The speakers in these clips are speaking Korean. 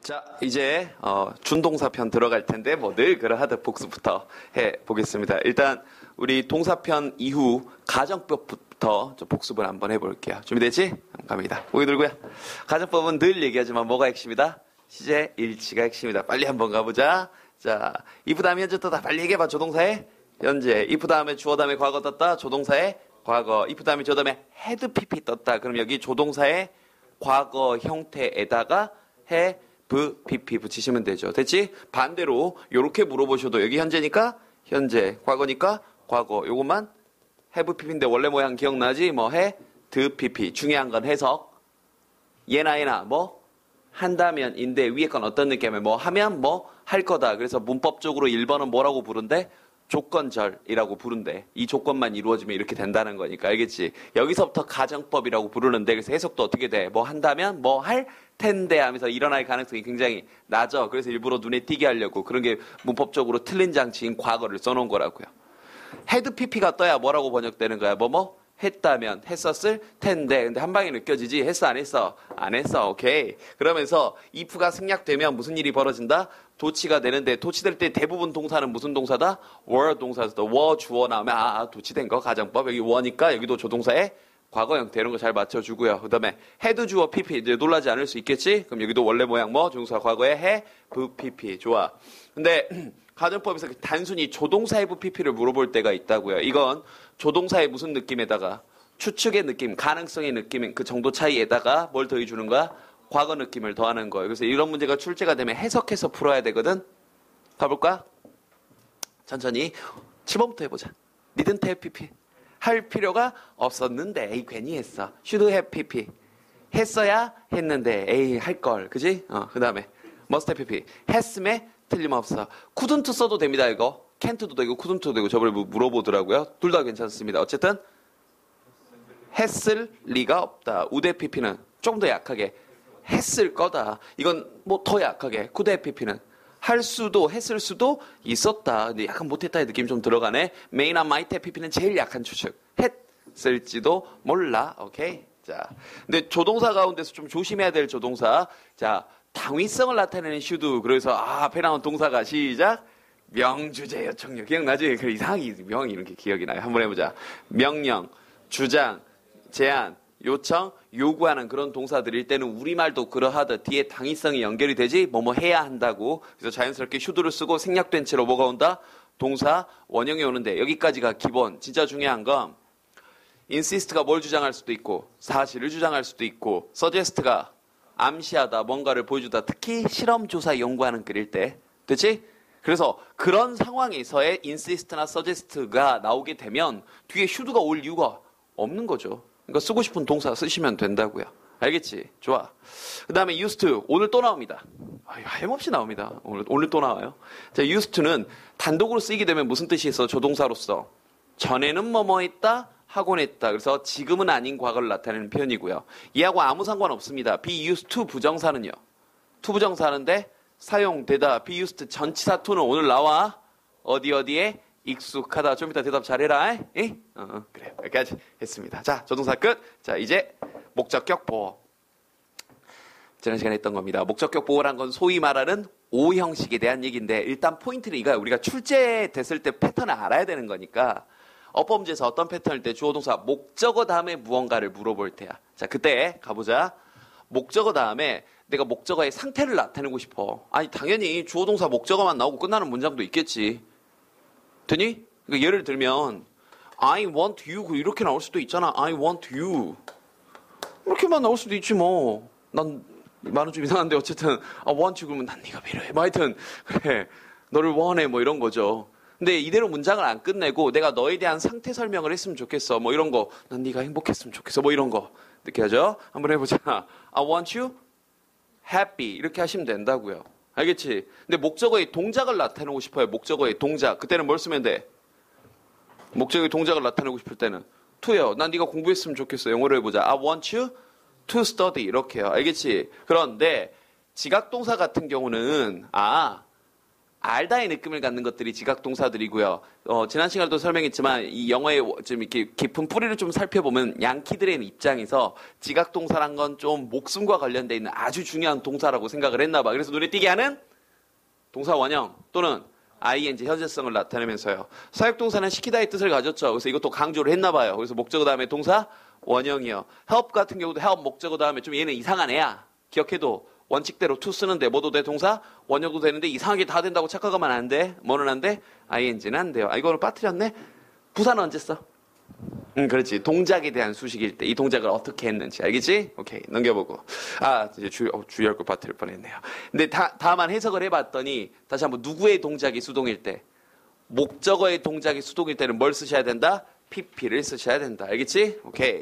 자, 이제 준동사 편 들어갈 텐데 뭐 늘 그러하듯 복습부터 해보겠습니다. 일단 우리 동사편 이후 가정법부터 좀 복습을 한번 해볼게요. 준비되지? 갑니다. 고개 들고요. 가정법은 늘 얘기하지만 뭐가 핵심이다? 시제, 일치가 핵심이다. 빨리 한번 가보자. 자, if 다음에 현재 떴다. 빨리 얘기해봐. 조동사의 현재. if 다음에 주어 다음에 과거 떴다. 조동사의 과거. if 다음에 주어 다음에 had pp 떴다. 그럼 여기 조동사의 과거 형태에다가 have pp 붙이시면 되죠. 됐지? 반대로 요렇게 물어보셔도 여기 현재니까 현재, 과거니까 과거. 요것만 have pp인데 원래 모양 기억나지? 뭐 had pp. 중요한 건 해석. 예나 뭐 한다면인데 위에 건 어떤 느낌이에요? 뭐 하면 뭐 할 거다. 그래서 문법적으로 1번은 뭐라고 부른대? 조건절이라고 부른대. 이 조건만 이루어지면 이렇게 된다는 거니까. 알겠지? 여기서부터 가정법이라고 부르는데 그래서 해석도 어떻게 돼? 뭐 한다면 뭐 할 텐데 하면서 일어날 가능성이 굉장히 낮아. 그래서 일부러 눈에 띄게 하려고 그런 게 문법적으로 틀린 장치인 과거를 써놓은 거라고요. had pp가 떠야 뭐라고 번역되는 거야? 뭐뭐? 했다면, 했었을 텐데. 근데 한 방에 느껴지지? 했어, 안 했어? 안 했어, 오케이. 그러면서 if가 생략되면 무슨 일이 벌어진다? 도치가 되는데, 도치될 때 대부분 동사는 무슨 동사다? were 동사에서 were 주어 나오면, 도치된 거, 가정법. 여기 were니까 여기도 조동사의 과거 형태 이런 거 잘 맞춰주고요. 그 다음에 had 주어 pp. 이제 놀라지 않을 수 있겠지? 그럼 여기도 원래 모양 뭐? 조동사 과거에 have pp. 좋아. 근데, 가정법에서 단순히 조동사 have pp를 물어볼 때가 있다고요. 이건 조동사의 무슨 느낌에다가 추측의 느낌, 가능성의 느낌 그 정도 차이에다가 뭘 더해주는 거야? 과거 느낌을 더하는 거예요. 그래서 이런 문제가 출제가 되면 해석해서 풀어야 되거든. 가볼까? 천천히 7번부터 해보자. didn't have pp. 할 필요가 없었는데 에이 괜히 했어. should have pp. 했어야 했는데 에이 할걸. 그지? 그 다음에 must have pp. 했음에 틀림없어. couldn't 써도 됩니다. 이거. can't도 되고 couldn't도 되고 저번에 물어보더라고요. 둘 다 괜찮습니다. 어쨌든 했을 리가 없다. would have pp는 조금 더 약하게 했을 거다. 이건 뭐 더 약하게 could have pp는 할 수도 했을 수도 있었다. 근데 약간 못했다의 느낌이 좀 들어가네. may나 might have pp는 제일 약한 추측. 했을지도 몰라. 오케이. 자, 근데 조동사 가운데서 좀 조심해야 될 조동사. 자, 당위성을 나타내는 should. 그래서 앞에 나온 동사가 시작. 명주제 요청력. 기억나지? 그 이상하게 명이 이렇게 기억이 나요. 한번 해보자. 명령, 주장, 제안, 요청, 요구하는 그런 동사들일 때는 우리말도 그러하듯 뒤에 당위성이 연결이 되지 뭐뭐 해야 한다고. 그래서 자연스럽게 should를 쓰고 생략된 채로 뭐가 온다? 동사 원형이 오는데 여기까지가 기본. 진짜 중요한 건 insist가 뭘 주장할 수도 있고 사실을 주장할 수도 있고 suggest가 암시하다 뭔가를 보여주다. 특히 실험조사 연구하는 글일 때. 됐지? 그래서 그런 상황에서의 insist나 suggest가 나오게 되면 뒤에 should가 올 이유가 없는 거죠. 그러니까 쓰고 싶은 동사 쓰시면 된다고요. 알겠지? 좋아. 그 다음에 used to. 오늘 또 나옵니다. 하염없이 나옵니다. 오늘 또 나와요. 자, used to는 단독으로 쓰이게 되면 무슨 뜻이 있어? 조동사로서. 전에는 뭐뭐 했다? 하곤 했다. 그래서 지금은 아닌 과거를 나타내는 표현이고요. 이하고 아무 상관없습니다. be used to 부정사는요. to 부정사인데 사용되다. be used 전치사 to는 오늘 나와. 어디에 익숙하다. 좀 이따 대답 잘해라. 그래. 여기까지 했습니다. 자, 조동사 끝. 자, 이제 목적격 보호. 지난 시간에 했던 겁니다. 목적격 보호란 건 소위 말하는 O 형식에 대한 얘기인데 일단 포인트는 이거야. 우리가 출제됐을 때 패턴을 알아야 되는 거니까 어법문제에서 어떤 패턴일 때 주어 동사 목적어 다음에 무언가를 물어볼 때야. 자, 그때 가보자. 목적어 다음에 내가 목적어의 상태를 나타내고 싶어. 아니 당연히 주어 동사 목적어만 나오고 끝나는 문장도 있겠지. 되니? 그러니까 예를 들면 I want you 이렇게 나올 수도 있잖아. I want you 이렇게만 나올 수도 있지 뭐. 난 말은 좀 이상한데 어쨌든 I want you 그러면 난 네가 필요해. 뭐 하여튼 그래 너를 원해 뭐 이런 거죠. 근데 이대로 문장을 안 끝내고 내가 너에 대한 상태 설명을 했으면 좋겠어. 뭐 이런 거. 난 네가 행복했으면 좋겠어. 뭐 이런 거. 이렇게 하죠? 한번 해보자. I want you happy. 이렇게 하시면 된다고요. 알겠지? 근데 목적어의 동작을 나타내고 싶어요. 목적어의 동작. 그때는 뭘 쓰면 돼? 목적어의 동작을 나타내고 싶을 때는 to요. 난 네가 공부했으면 좋겠어. 영어로 해보자. I want you to study. 이렇게요. 알겠지? 그런데 지각동사 같은 경우는 알다의 느낌을 갖는 것들이 지각동사들이고요. 지난 시간에도 설명했지만 이 영어의 좀 이렇게 깊은 뿌리를 좀 살펴보면 양키들의 입장에서 지각동사란 건 좀 목숨과 관련돼 있는 아주 중요한 동사라고 생각을 했나 봐. 그래서 눈에 띄게 하는 동사 원형 또는 ing 현재성을 나타내면서요. 사역동사는 시키다의 뜻을 가졌죠. 그래서 이것도 강조를 했나 봐요. 그래서 목적어 다음에 동사 원형이요. help 같은 경우도 help 목적어 다음에 좀 얘는 이상한 애야. 기억해도 원칙대로 to 쓰는데 뭐도 돼 동사 원형도 되는데 이상하게 다 된다고 착각하면 안 돼. 뭐는 안 돼? ing는 안 돼요. 이거를 빠뜨렸네. 부사는 언제 써? 그렇지. 동작에 대한 수식일 때 이 동작을 어떻게 했는지 알겠지? 오케이 넘겨보고 이제 주의할 걸 빠뜨릴 뻔했네요. 근데 다만 해석을 해봤더니 다시 한번 누구의 동작이 수동일 때 목적어의 동작이 수동일 때는 뭘 쓰셔야 된다? pp를 쓰셔야 된다. 알겠지? 오케이.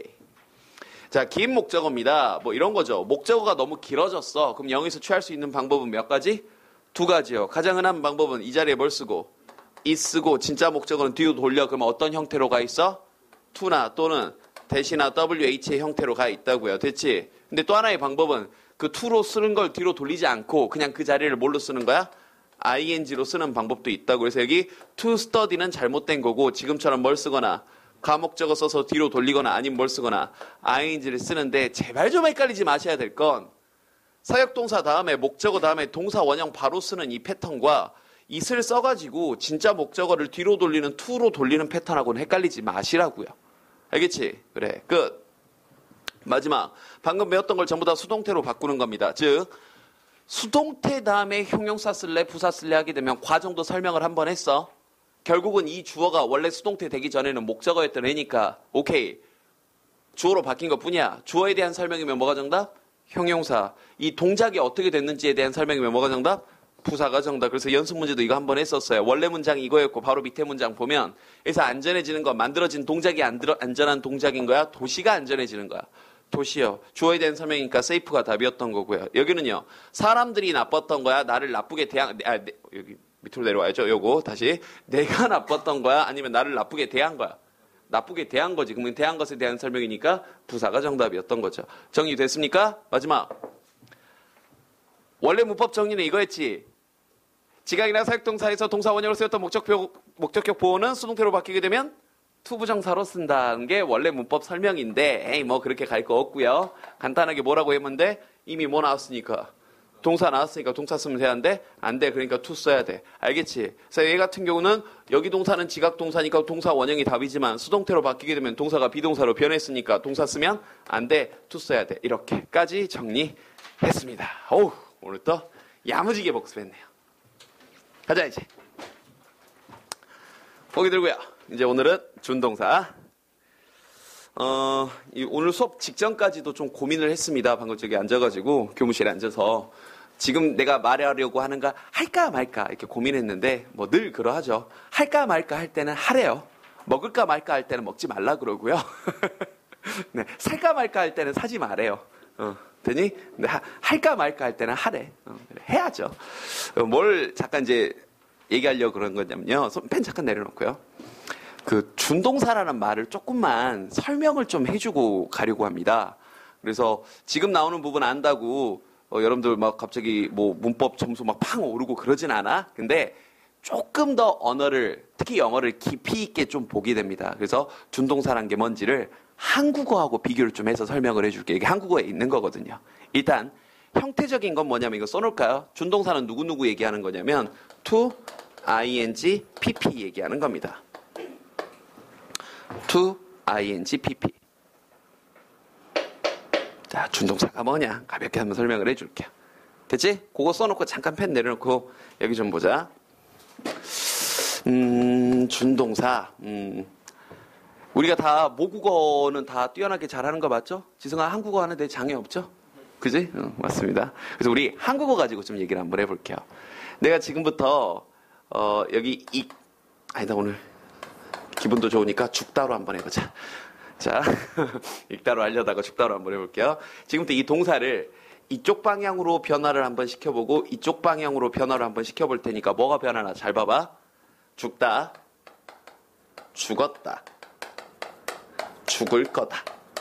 자, 긴 목적어입니다. 뭐 이런 거죠. 목적어가 너무 길어졌어. 그럼 여기서 취할 수 있는 방법은 몇 가지? 두 가지요. 가장 흔한 방법은 이 자리에 뭘 쓰고 is 쓰고 진짜 목적어는 뒤로 돌려. 그러면 어떤 형태로 가 있어? to나 또는 대시나 wh의 형태로 가 있다고요. 됐지? 근데 또 하나의 방법은 그 to로 쓰는 걸 뒤로 돌리지 않고 그냥 그 자리를 뭘로 쓰는 거야? ing로 쓰는 방법도 있다고. 그래서 여기 to study는 잘못된 거고 지금처럼 뭘 쓰거나 가목적어 써서 뒤로 돌리거나 아니면 뭘 쓰거나 ing를 쓰는데 제발 좀 헷갈리지 마셔야 될 건 사역동사 다음에 목적어 다음에 동사 원형 바로 쓰는 이 패턴과 it을 써가지고 진짜 목적어를 뒤로 돌리는 to로 돌리는 패턴하고는 헷갈리지 마시라고요. 알겠지? 그래. 끝. 마지막. 방금 배웠던 걸 전부 다 수동태로 바꾸는 겁니다. 즉 수동태 다음에 형용사 쓸래 부사 쓸래 하게 되면 과정도 설명을 한번 했어. 결국은 이 주어가 원래 수동태 되기 전에는 목적어였던 애니까 오케이. 주어로 바뀐 것뿐이야. 주어에 대한 설명이면 뭐가 정답? 형용사. 이 동작이 어떻게 됐는지에 대한 설명이면 뭐가 정답? 부사가 정답. 그래서 연습 문제도 이거 한번 했었어요. 원래 문장이 이거였고 바로 밑에 문장 보면 그래서 안전해지는 건 만들어진 동작이 안전한 동작인 거야? 도시가 안전해지는 거야? 도시요. 주어에 대한 설명이니까 safe가 답이었던 거고요. 여기는요. 사람들이 나빴던 거야? 나를 나쁘게 여기 밑으로 내려와야죠. 요거 다시. 내가 나빴던 거야? 아니면 나를 나쁘게 대한 거야? 나쁘게 대한 거지. 그러면 대한 것에 대한 설명이니까 부사가 정답이었던 거죠. 정리됐습니까? 마지막. 원래 문법 정리는 이거였지. 지각이나 사역동사에서 동사 원형으로 쓰였던 목적격 보호는 수동태로 바뀌게 되면 투부정사로 쓴다는 게 원래 문법 설명인데 에이 뭐 그렇게 갈 거 없고요. 간단하게 뭐라고 했는데 이미 뭐 나왔으니까 동사 나왔으니까 동사 쓰면 되는데 안 돼. 그러니까 to 써야 돼. 알겠지? 그래서 얘 같은 경우는 여기 동사는 지각동사니까 동사 원형이 답이지만 수동태로 바뀌게 되면 동사가 비동사로 변했으니까 동사 쓰면 안 돼. to 써야 돼. 이렇게까지 정리했습니다. 어우 오늘 또 야무지게 복습했네요. 가자 이제. 보기 들고요. 이제 오늘은 준동사. 오늘 수업 직전까지도 좀 고민을 했습니다. 방금 저기 앉아가지고 교무실에 앉아서 지금 내가 말하려고 하는가 할까 말까 이렇게 고민했는데 뭐 늘 그러하죠. 할까 말까 할 때는 하래요. 먹을까 말까 할 때는 먹지 말라 그러고요. 네, 살까 말까 할 때는 사지 말래요. 되니? 근데 할까 말까 할 때는 하래. 해야죠. 뭘 잠깐 이제 얘기하려고 그런 거냐면요. 펜 잠깐 내려놓고요. 그 준동사라는 말을 조금만 설명을 좀 해주고 가려고 합니다. 그래서 지금 나오는 부분 안다고 여러분들 막 갑자기 뭐 문법 점수 막 팡 오르고 그러진 않아. 근데 조금 더 언어를 특히 영어를 깊이 있게 좀 보게 됩니다. 그래서 준동사란 게 뭔지를 한국어하고 비교를 좀 해서 설명을 해줄게요. 이게 한국어에 있는 거거든요. 일단 형태적인 건 뭐냐면 이거 써놓을까요? 준동사는 누구누구 얘기하는 거냐면 to, ing, pp 얘기하는 겁니다. to, ing, pp. 자, 준동사가 뭐냐? 가볍게 한번 설명을 해줄게요. 됐지? 그거 써놓고 잠깐 펜 내려놓고 여기 좀 보자. 준동사. 우리가 다 모국어는 다 뛰어나게 잘하는 거 맞죠? 지성아 한국어 하는데 장애 없죠? 그지? 맞습니다. 그래서 우리 한국어 가지고 좀 얘기를 한번 해볼게요. 내가 지금부터 여기 아니다 오늘 기분도 좋으니까 죽다로 한번 해보자. 자, 읽다로 하려다가 죽다로 한번 해볼게요. 지금부터 이 동사를 이쪽 방향으로 변화를 한번 시켜보고 이쪽 방향으로 변화를 한번 시켜볼 테니까 뭐가 변하나 잘 봐봐. 죽다, 죽었다, 죽을 거다.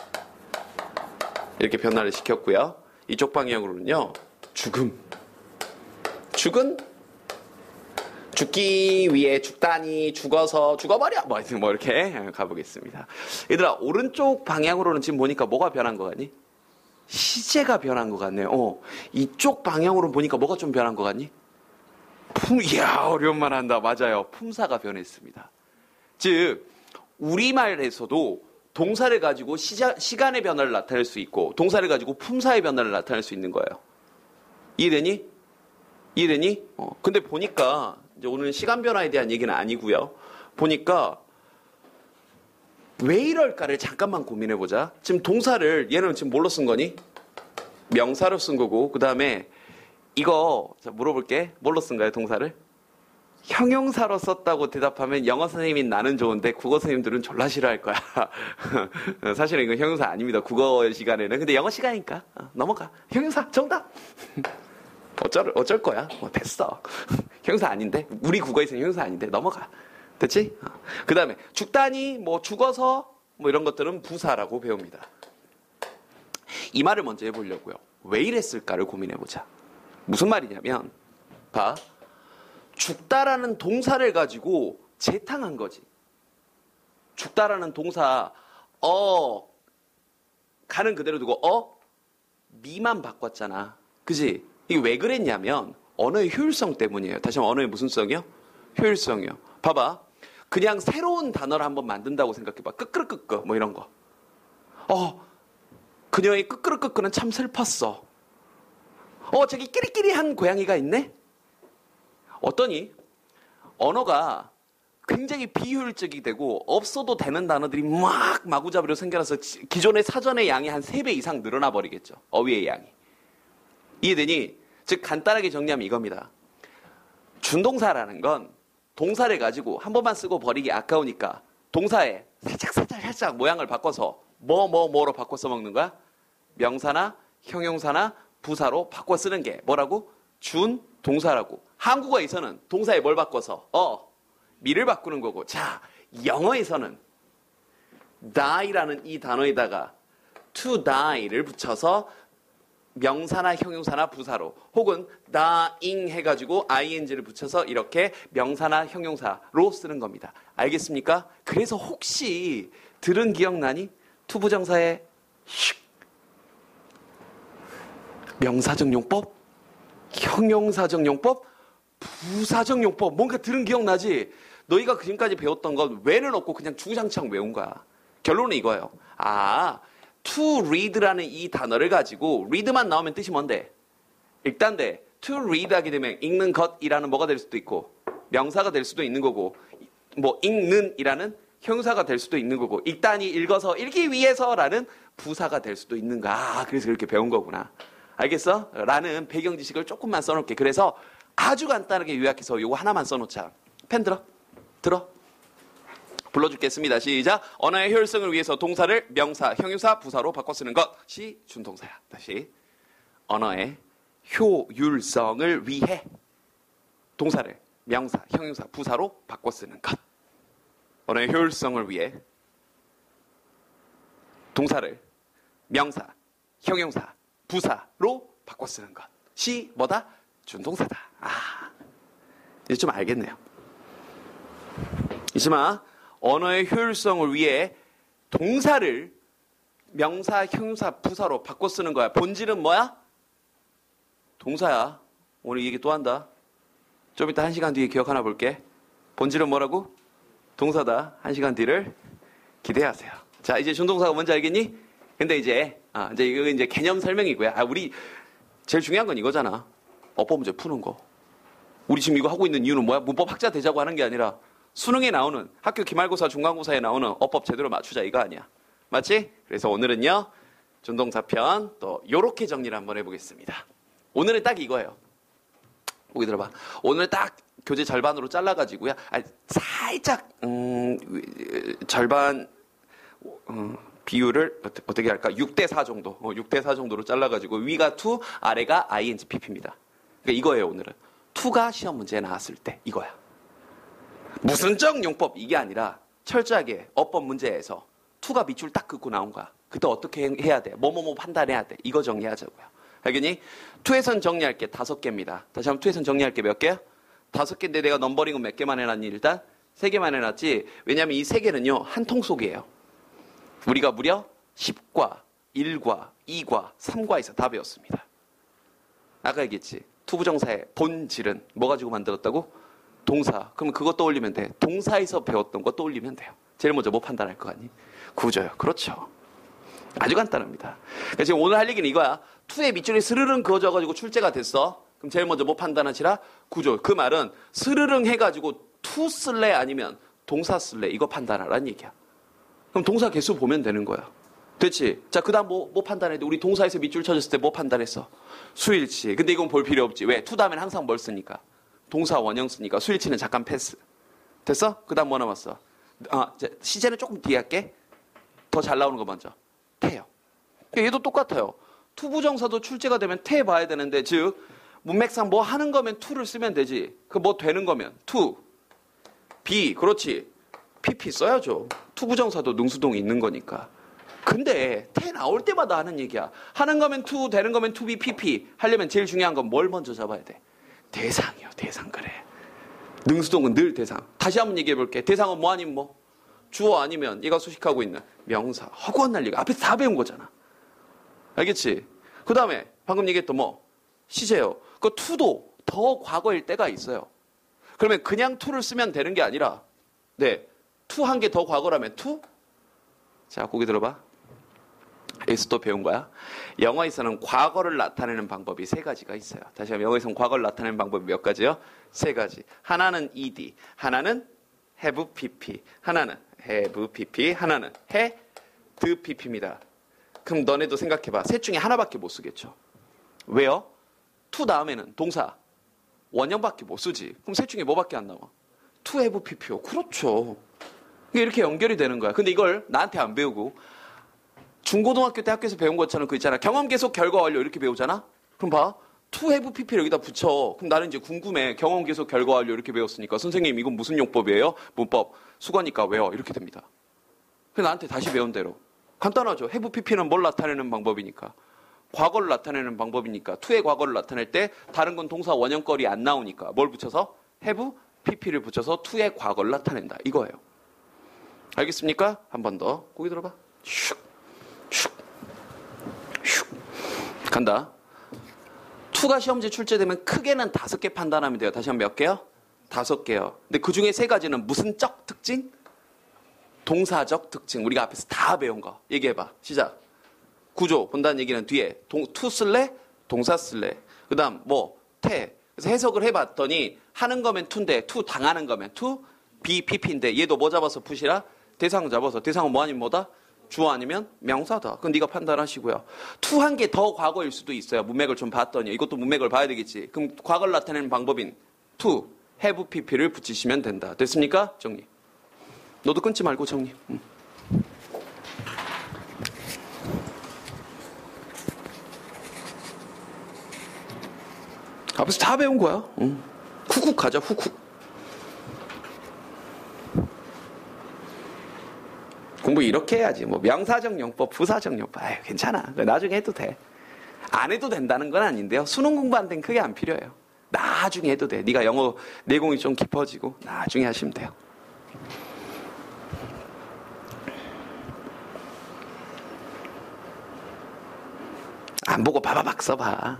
이렇게 변화를 시켰고요. 이쪽 방향으로는요. 죽음, 죽은, 죽기 위해 죽다니, 죽어서, 죽어버려! 뭐 이렇게 가보겠습니다. 얘들아, 오른쪽 방향으로는 지금 보니까 뭐가 변한 것 같니? 시제가 변한 것 같네요. 이쪽 방향으로 보니까 뭐가 좀 변한 것 같니? 이야, 어려운 말 한다. 맞아요. 품사가 변했습니다. 즉, 우리말에서도 동사를 가지고 시간의 변화를 나타낼 수 있고, 동사를 가지고 품사의 변화를 나타낼 수 있는 거예요. 이해되니? 근데 보니까, 이제 오늘 시간 변화에 대한 얘기는 아니고요. 보니까, 왜 이럴까를 잠깐만 고민해보자. 지금 동사를, 얘는 지금 뭘로 쓴 거니? 명사로 쓴 거고, 그 다음에, 이거, 자, 물어볼게. 뭘로 쓴 거야, 동사를? 형용사로 썼다고 대답하면 영어 선생님인 나는 좋은데 국어 선생님들은 졸라 싫어할 거야. 사실은 이건 형용사 아닙니다. 국어 시간에는. 근데 영어 시간이니까 넘어가. 형용사 정답. 어쩔 거야. 됐어. 형용사 아닌데. 우리 국어에서는 형용사 아닌데 넘어가. 됐지? 그 다음에 죽다니, 죽어서 이런 것들은 부사라고 배웁니다. 이 말을 먼저 해보려고요. 왜 이랬을까를 고민해보자. 무슨 말이냐면 봐. 죽다라는 동사를 가지고 재탕한 거지. 죽다라는 동사 가는 그대로 두고 미만 바꿨잖아. 그지? 이게 왜 그랬냐면 언어의 효율성 때문이에요. 다시 한번 언어의 무슨 성이요? 효율성이요. 봐봐. 그냥 새로운 단어를 한번 만든다고 생각해봐. 끄끄르끄끄 이런 거. 그녀의 끄끄르끄끄는 참 슬펐어. 저기 끼리끼리한 고양이가 있네? 어떠니? 언어가 굉장히 비효율적이 되고 없어도 되는 단어들이 막 마구잡이로 생겨나서 기존의 사전의 양이 한 3배 이상 늘어나 버리겠죠. 어휘의 양이. 이해되니? 즉 간단하게 정리하면 이겁니다. 준동사라는 건 동사를 가지고 한 번만 쓰고 버리기 아까우니까 동사에 살짝 모양을 바꿔서 뭐로 바꿔 써먹는 거야? 명사나 형용사나 부사로 바꿔 쓰는 게 뭐라고? 준동사라고. 한국어에서는 동사에 뭘 바꿔서? 미를 바꾸는 거고. 자, 영어에서는 die라는 이 단어에다가 to die를 붙여서 명사나 형용사나 부사로 혹은 dying 해가지고 ing를 붙여서 이렇게 명사나 형용사로 쓰는 겁니다. 알겠습니까? 그래서 혹시 들은 기억나니? 투부정사의 명사적 용법, 형용사적 용법, 부사적 용법. 뭔가 들은 기억나지? 너희가 지금까지 배웠던 건 왜는 없고 그냥 주구장창 외운 거야. 결론은 이거예요. to read라는 이 단어를 가지고 read만 나오면 뜻이 뭔데? 일단데 to read 하게 되면 읽는 것이라는 뭐가 될 수도 있고 명사가 될 수도 있는 거고 읽는이라는 형용사가 될 수도 있는 거고 읽다니 읽어서 읽기 위해서라는 부사가 될 수도 있는 거야. 그래서 그렇게 배운 거구나. 알겠어? 라는 배경 지식을 조금만 써놓을게. 그래서 아주 간단하게 요약해서 요거 하나만 써놓자. 펜 들어. 불러주겠습니다. 시작. 언어의 효율성을 위해서 동사를 명사, 형용사, 부사로 바꿔 쓰는 것이 준동사야. 다시. 언어의 효율성을 위해 동사를 명사, 형용사, 부사로 바꿔 쓰는 것. 언어의 효율성을 위해 동사를 명사, 형용사, 부사로 바꿔 쓰는 것이 뭐다? 준동사다. 이제 좀 알겠네요. 이지만 언어의 효율성을 위해 동사를 명사, 형용사, 부사로 바꿔 쓰는 거야. 본질은 뭐야? 동사야. 오늘 이 얘기 또 한다. 좀 이따 1시간 뒤에 기억 하나 볼게. 본질은 뭐라고? 동사다. 1시간 뒤를 기대하세요. 자, 이제 준동사가 뭔지 알겠니? 근데 이제 이거 이제 개념 설명이고요. 우리 제일 중요한 건 이거잖아. 어법 문제 푸는 거. 우리 지금 이거 하고 있는 이유는 뭐야? 문법 학자 되자고 하는 게 아니라 수능에 나오는 학교 기말고사, 중간고사에 나오는 어법 제대로 맞추자 이거 아니야. 맞지? 그래서 오늘은요. 준동사 편 또 요렇게 정리를 한번 해보겠습니다. 오늘은 딱 이거예요. 보기 들어봐. 오늘 딱 교재 절반으로 잘라가지고요. 살짝 절반 비율을 어떻게 할까? 6대4 정도. 6대4 정도로 잘라가지고 위가 to, 아래가 ingpp입니다. 그러니까 이거예요 오늘은. to가 시험 문제에 나왔을 때 이거야. 무슨적 용법 이게 아니라 철저하게 어법 문제에서 to가 밑줄 딱 긋고 나온 거야. 그때 어떻게 해야 돼? 뭐뭐뭐 판단해야 돼. 이거 정리하자고요. 알겠니? to에선 정리할 게 5개입니다. 다시 한번 to에선 정리할 게 몇 개야? 5개인데 내가 넘버링은 몇 개만 해놨니? 일단 3개만 해놨지. 왜냐하면 이 3개는요 한 통 속이에요. 우리가 무려 10과, 1과, 2과, 3과에서 다 배웠습니다. 아까 얘기했지. 투부정사의 본질은 뭐 가지고 만들었다고? 동사. 그러면 그거 떠올리면 돼. 동사에서 배웠던 거 떠올리면 돼요. 제일 먼저 뭐 판단할 거 아니? 구조요. 그렇죠. 아주 간단합니다. 그러니까 지금 오늘 할 얘기는 이거야. 투의 밑줄이 스르릉 그어져가지고 출제가 됐어. 그럼 제일 먼저 뭐 판단하시라? 구조. 그 말은 스르릉 해가지고 투 쓸래 아니면 동사 쓸래 이거 판단하라는 얘기야. 그럼 동사 개수 보면 되는 거야. 됐지? 자, 그 다음 뭐 판단해야 돼? 우리 동사에서 밑줄 쳐졌을 때 뭐 판단했어? 수일치. 근데 이건 볼 필요 없지. 왜? 투 다음엔 항상 뭘 쓰니까? 동사 원형 쓰니까 수일치는 잠깐 패스. 됐어? 그 다음 뭐 남았어? 시제는 조금 뒤에 할게. 더 잘 나오는 거 먼저. 태요. 얘도 똑같아요. 투부정사도 출제가 되면 태 봐야 되는데, 즉 문맥상 뭐 하는 거면 투를 쓰면 되지. 그 뭐 되는 거면 투, 비, 그렇지. pp 써야죠. 투부정사도 능수동이 있는 거니까. 근데 태 나올 때마다 하는 얘기야. 하는 거면 투, 되는 거면 투비, pp. 하려면 제일 중요한 건 뭘 먼저 잡아야 돼? 대상이요. 대상. 그래. 능수동은 늘 대상. 다시 한번 얘기해 볼게. 대상은 뭐 아니면 뭐? 주어 아니면 얘가 수식하고 있는 명사. 허구한 난리가. 앞에서 다 배운 거잖아. 알겠지? 그 다음에 방금 얘기했던 뭐? 시제요. 그 투도 더 과거일 때가 있어요. 그러면 그냥 투를 쓰면 되는 게 아니라 네, 투 한 개 더 과거라면 투? 자, 고개 들어봐. 여기서 또 배운 거야. 영어에서는 과거를 나타내는 방법이 3가지가 있어요. 다시 한번 영어에서는 과거를 나타내는 방법이 몇 가지요? 3가지. 하나는 ed, 하나는 have pp, 하나는 have pp, 하나는 had pp입니다. 그럼 너네도 생각해봐. 셋 중에 하나밖에 못 쓰겠죠. 왜요? to 다음에는 동사 원형밖에 못 쓰지. 그럼 셋 중에 뭐밖에 안 나와? to have pp요. 그렇죠. 이렇게 연결이 되는 거야. 근데 이걸 나한테 안 배우고 중고등학교 때 학교에서 배운 것처럼 그 있잖아. 경험 계속 결과 완료 이렇게 배우잖아. 그럼 봐. to have pp를 여기다 붙여. 그럼 나는 이제 궁금해. 경험 계속 결과 완료 이렇게 배웠으니까 선생님 이건 무슨 용법이에요? 문법. 수거니까 왜요? 이렇게 됩니다. 그래서 나한테 다시 배운 대로. 간단하죠. have pp는 뭘 나타내는 방법이니까. 과거를 나타내는 방법이니까. to의 과거를 나타낼 때 다른 건 동사 원형거리 안 나오니까 뭘 붙여서? have pp를 붙여서 to의 과거를 나타낸다. 이거예요. 알겠습니까? 한 번 더. 고기 들어봐. 슉, 슉, 슉. 간다. to가 시험지에 출제되면 크게는 5개 판단하면 돼요. 다시 한번 몇 개요? 5개요. 근데 그 중에 3가지는 무슨 적 특징? 동사적 특징. 우리가 앞에서 다 배운 거. 얘기해봐. 시작. 구조 본다는 얘기는 뒤에 to 쓸래? 동사 쓸래? 그 다음 뭐? 태. 그래서 해석을 해봤더니 하는 거면 to인데 to 당하는 거면 to be pp인데 얘도 뭐 잡아서 푸시라? 대상 잡아서. 대상은 뭐 아니면 뭐다? 주어 아니면 명사다. 그건 네가 판단하시고요. to 한 개 더 과거일 수도 있어요. 문맥을 좀 봤더니. 이것도 문맥을 봐야 되겠지. 그럼 과거를 나타내는 방법인 to, have pp를 붙이시면 된다. 됐습니까? 정리. 너도 끊지 말고 정리. 앞에서 다 배운 거야. 훅훅 가자. 훅훅. 공부 이렇게 해야지. 뭐 명사적 용법, 부사적 용법. 아유, 괜찮아. 나중에 해도 돼. 안 해도 된다는 건 아닌데요. 수능 공부하는 데는 크게 안 필요해요. 나중에 해도 돼. 네가 영어 내공이 좀 깊어지고 나중에 하시면 돼요. 안 보고 바바박 써봐.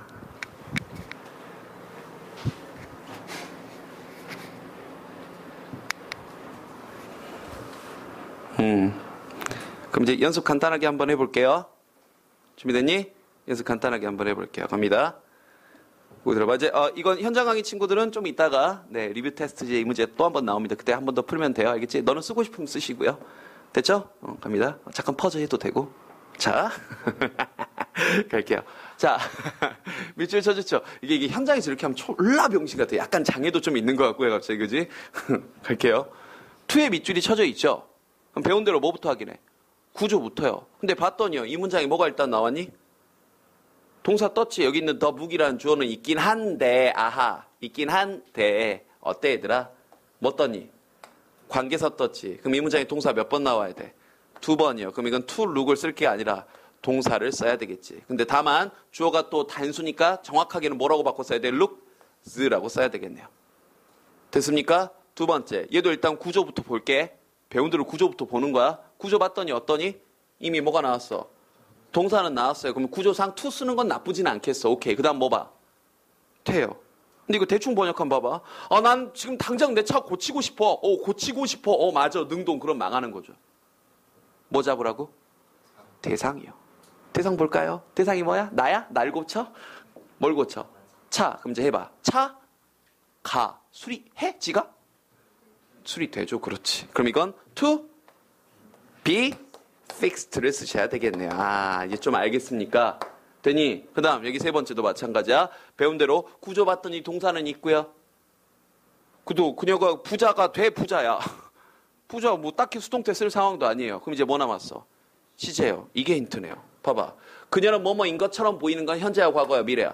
그럼 이제 연습 간단하게 한번 해볼게요. 준비됐니? 연습 간단하게 한번 해볼게요. 갑니다. 보고 들어봐. 이제 이건 현장 강의 친구들은 좀 이따가 네, 리뷰 테스트제 이 문제 또 한 번 나옵니다. 그때 한 번 더 풀면 돼요. 알겠지? 너는 쓰고 싶으면 쓰시고요. 됐죠? 갑니다. 잠깐 퍼즈 해도 되고. 자, 갈게요. 자, 밑줄 쳐줬죠? 이게 현장에서 이렇게 하면 졸라 병신 같아. 약간 장애도 좀 있는 것 같고요, 갑자기, 그지? 갈게요. 투의 밑줄이 쳐져 있죠? 그럼 배운 대로 뭐부터 확인해? 구조부터요. 근데 봤더니요, 이 문장에 뭐가 일단 나왔니? 동사 떴지. 여기 있는 더 묵이라는 주어는 있긴 한데, 아하, 있긴 한데, 어때, 얘들아? 뭐 떴니? 관계사 떴지. 그럼 이 문장에 동사 몇 번 나와야 돼? 2번이요. 그럼 이건 to look을 쓸 게 아니라 동사를 써야 되겠지. 근데 다만 주어가 또 단수니까 정확하게는 뭐라고 바꿔 써야 돼? looks라고 써야 되겠네요. 됐습니까? 두 번째, 얘도 일단 구조부터 볼게. 배운 대로 구조부터 보는 거야. 구조 봤더니 어떠니? 이미 뭐가 나왔어? 동사는 나왔어요. 그럼 구조상 to 쓰는 건 나쁘진 않겠어. 오케이. 그 다음 뭐 봐? 돼요. 근데 이거 대충 번역하면 봐봐. 난 지금 당장 내 차 고치고 싶어. 고치고 싶어. 맞아. 능동. 그럼 망하는 거죠. 뭐 잡으라고? 대상이요. 대상 볼까요? 대상이 뭐야? 나야? 날 고쳐? 뭘 고쳐? 차. 그럼 이제 해봐. 차, 가. 수리해? 지가? 수리되죠. 그렇지. 그럼 이건 to be fixed를 쓰셔야 되겠네요. 이제 좀 알겠습니까? 되니? 그 다음 여기 세 번째도 마찬가지야. 배운 대로 구조 봤더니 동사는 있고요. 그녀가 부자가 돼 부자야. 부자 뭐 딱히 수동태 쓸 상황도 아니에요. 그럼 이제 뭐 남았어? 시제요. 이게 힌트네요. 봐봐. 그녀는 뭐뭐인 것처럼 보이는 건 현재야 과거야 미래야?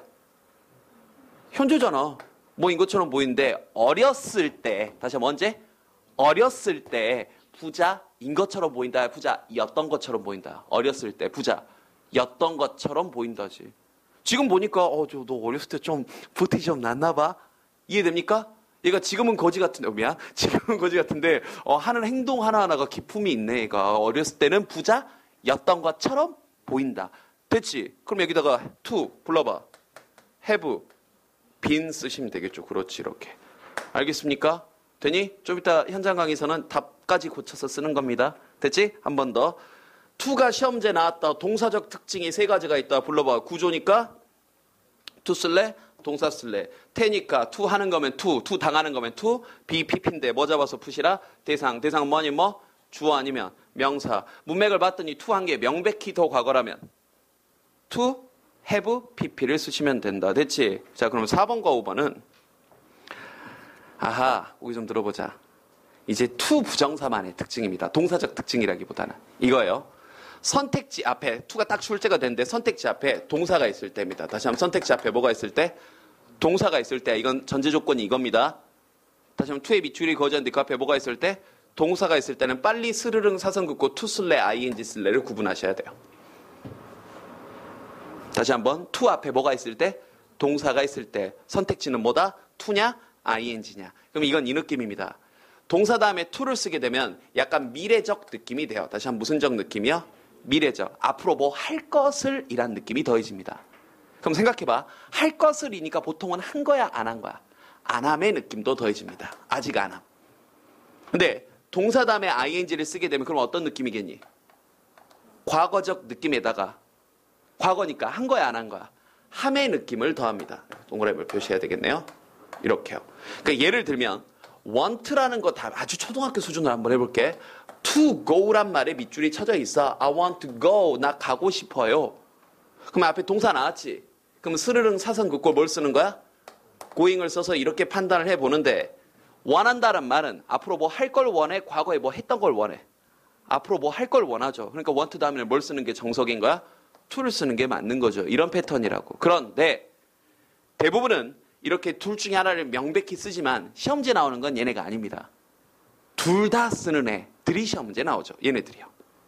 현재잖아. 뭐인 것처럼 보이는데 어렸을 때 다시 한번 언제? 어렸을 때 부자인 것처럼 보인다. 부자였던 것처럼 보인다. 어렸을 때 부자였던 것처럼 보인다지. 지금 보니까 너 어렸을 때 좀 보태기 좀 났나 봐. 이해됩니까? 얘가 지금은 거지 같은데 지금은 거지 같은데 하는 행동 하나하나가 기품이 있네. 얘가 어렸을 때는 부자였던 것처럼 보인다. 됐지? 그럼 여기다가 to 불러봐. have been 쓰시면 되겠죠. 그렇지. 이렇게. 알겠습니까? 되니? 좀 이따 현장 강의에서는 답까지 고쳐서 쓰는 겁니다. 됐지? 한 번 더. to가 시험제 나왔다. 동사적 특징이 세 가지가 있다. 불러봐. 구조니까 to 쓸래? 동사 쓸래? 태니까 to 하는 거면 to 당하는 거면 to, be pp인데 뭐 잡아서 푸시라? 대상 뭐니 뭐? 주어 아니면 명사. 문맥을 봤더니 to 한 게 명백히 더 과거라면 to, have, pp를 쓰시면 된다. 됐지? 자, 그럼 4번과 5번은 우리 좀 들어보자. 이제 to 부정사만의 특징입니다. 동사적 특징이라기보다는 이거예요. 선택지 앞에 to가 딱 출제가 되는데 선택지 앞에 동사가 있을 때입니다. 다시 한번 선택지 앞에 뭐가 있을 때? 동사가 있을 때. 이건 전제 조건이 이겁니다. 다시 한번 to의 밑줄이 그어졌는데 그 앞에 뭐가 있을 때? 동사가 있을 때는 빨리 스르릉 사선 긋고 to 쓸래 ing 쓸래를 구분하셔야 돼요. 다시 한번 to 앞에 뭐가 있을 때? 동사가 있을 때. 선택지는 뭐다? to냐? ing냐. 그럼 이건 이 느낌입니다. 동사 다음에 to를 쓰게 되면 약간 미래적 느낌이 돼요. 다시 한번 무슨 적 느낌이요? 미래적. 앞으로 뭐 할 것을 이란 느낌이 더해집니다. 그럼 생각해봐. 할 것을 이니까 보통은 한 거야 안 한 거야? 안 함의 느낌도 더해집니다. 아직 안 함. 근데 동사 다음에 ing를 쓰게 되면 그럼 어떤 느낌이겠니? 과거적 느낌에다가 과거니까 한 거야 안 한 거야? 함의 느낌을 더합니다. 동그라미를 표시해야 되겠네요. 이렇게요. 그러니까 예를 들면 want라는 거 다 아주 초등학교 수준으로 한번 해볼게. to go란 말에 밑줄이 쳐져 있어. I want to go. 나 가고 싶어요. 그럼 앞에 동사 나왔지? 그럼 스르릉 사선 긋고 뭘 쓰는 거야? going을 써서 이렇게 판단을 해보는데 원한다는 말은 앞으로 뭐 할 걸 원해? 과거에 뭐 했던 걸 원해? 앞으로 뭐 할 걸 원하죠. 그러니까 want 다음에 뭘 쓰는 게 정석인 거야? to를 쓰는 게 맞는 거죠. 이런 패턴이라고. 그런데 대부분은 이렇게 둘 중에 하나를 명백히 쓰지만 시험지에 나오는 건 얘네가 아닙니다. 둘 다 쓰는 애들이 시험지에 나오죠. 얘네들이요.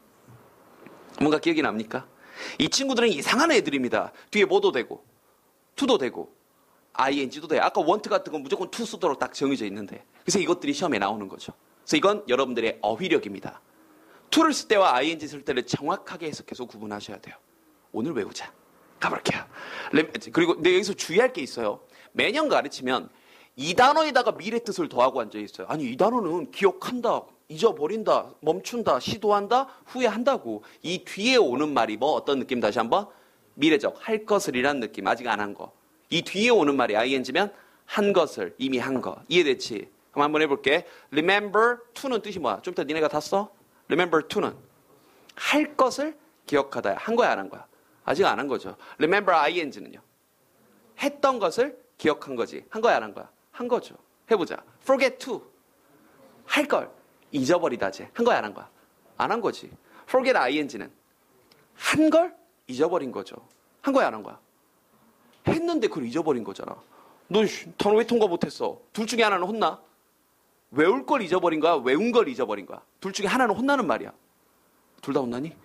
뭔가 기억이 납니까? 이 친구들은 이상한 애들입니다. 뒤에 뭐도 되고 to도 되고 ing도 돼. 아까 want 같은 건 무조건 to 쓰도록 딱 정해져 있는데 그래서 이것들이 시험에 나오는 거죠. 그래서 이건 여러분들의 어휘력입니다. to를 쓸 때와 ing 쓸 때를 정확하게 해석해서 구분하셔야 돼요. 오늘 외우자. 가볼게요. 그리고 내가 여기서 주의할 게 있어요. 매년 가르치면 이 단어에다가 미래 뜻을 더하고 앉아 있어요. 아니 이 단어는 기억한다, 잊어버린다, 멈춘다, 시도한다, 후회한다고. 이 뒤에 오는 말이 뭐 어떤 느낌 다시 한번? 미래적, 할 것을 이란 느낌. 아직 안 한 거. 이 뒤에 오는 말이 ing면 한 것을, 이미 한 거. 이해됐지? 그럼 한번 해볼게. Remember to는 뜻이 뭐야? 좀 이따 니네가 다 써? Remember to는 할 것을 기억하다. 한 거야 안 한 거야? 아직 안 한 거죠. Remember ing는요. 했던 것을 기억한 거지. 한 거야 안 한 거야? 한 거죠. 해보자. Forget to. 할 걸 잊어버리다지. 한 거야 안 한 거야? 안 한 거지. Forget ing는 한 걸 잊어버린 거죠. 한 거야 안 한 거야? 했는데 그걸 잊어버린 거잖아. 너 단어 왜 통과 못했어? 둘 중에 하나는 혼나? 외울 걸 잊어버린 거야? 외운 걸 잊어버린 거야? 둘 중에 하나는 혼나는 말이야. 둘 다 혼나니?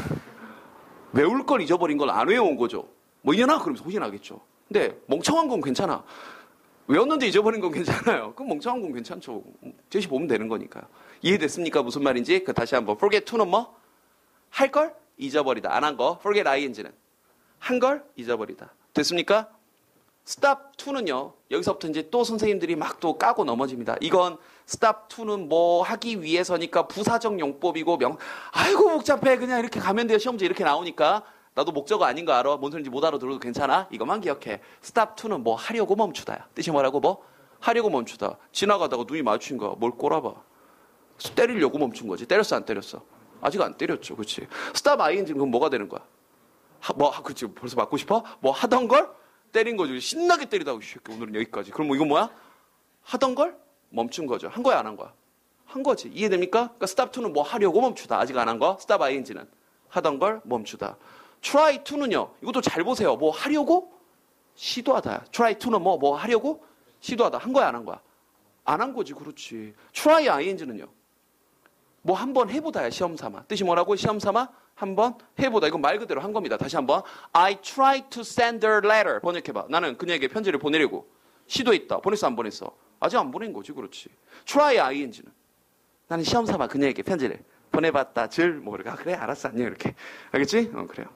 외울 걸 잊어버린 걸 안 외워온 거죠. 뭐 이년아? 그러면서 혼이 나겠죠. 근데 멍청한 건 괜찮아. 외웠는데 잊어버린 건 괜찮아요. 그럼 멍청한 건 괜찮죠. 제시 보면 되는 거니까요. 이해됐습니까? 무슨 말인지? 다시 한번. forget to는 뭐? 할 걸 잊어버리다. 안 한 거. forget ing는 한 걸 잊어버리다. 됐습니까? stop to는요. 여기서부터 이제 또 선생님들이 막 또 까고 넘어집니다. 이건 stop to는 뭐 하기 위해서니까 부사적 용법이고 아이고 복잡해. 그냥 이렇게 가면 돼요. 시험지 이렇게 나오니까. 나도 목적어 아닌 거 알아. 뭔 소리인지 못 알아들어도 괜찮아. 이것만 기억해. stop to는 뭐 하려고 멈추다야. 뜻이 뭐라고? 뭐 하려고 멈추다. 지나가다가 눈이 마주친 거야. 뭘 꼬라봐. 때리려고 멈춘 거지. 때렸어 안 때렸어? 아직 안 때렸죠. 그렇지. stop ing는 그럼 뭐가 되는 거야? 그렇지. 벌써 맞고 싶어? 뭐 하던 걸 때린 거죠. 신나게 때리다가 오늘은 여기까지. 그럼 뭐 이건 뭐야? 하던 걸 멈춘 거죠. 한 거야 안 한 거야? 한 거지. 이해됩니까? 그러니까 stop to는 뭐 하려고 멈추다. 아직 안 한 거. stop ing는 하던 걸 멈추다. try to는요. 이것도 잘 보세요. 뭐 하려고 시도하다. try to는 뭐 하려고 시도하다. 한 거야 안 한 거야? 안 한 거지. 그렇지. try ing는요. 뭐 한번 해보다야. 시험 삼아. 뜻이 뭐라고? 시험 삼아 한번 해보다. 이건 말 그대로 한 겁니다. 다시 한번. I tried to send her letter. 번역해봐. 나는 그녀에게 편지를 보내려고 시도했다. 보냈어 안 보냈어? 아직 안 보낸 거지. 그렇지. try ing는 나는 시험 삼아 그녀에게 편지를 보내봤다. 그래 알았어 안녕 이렇게. 알겠지? 그래요.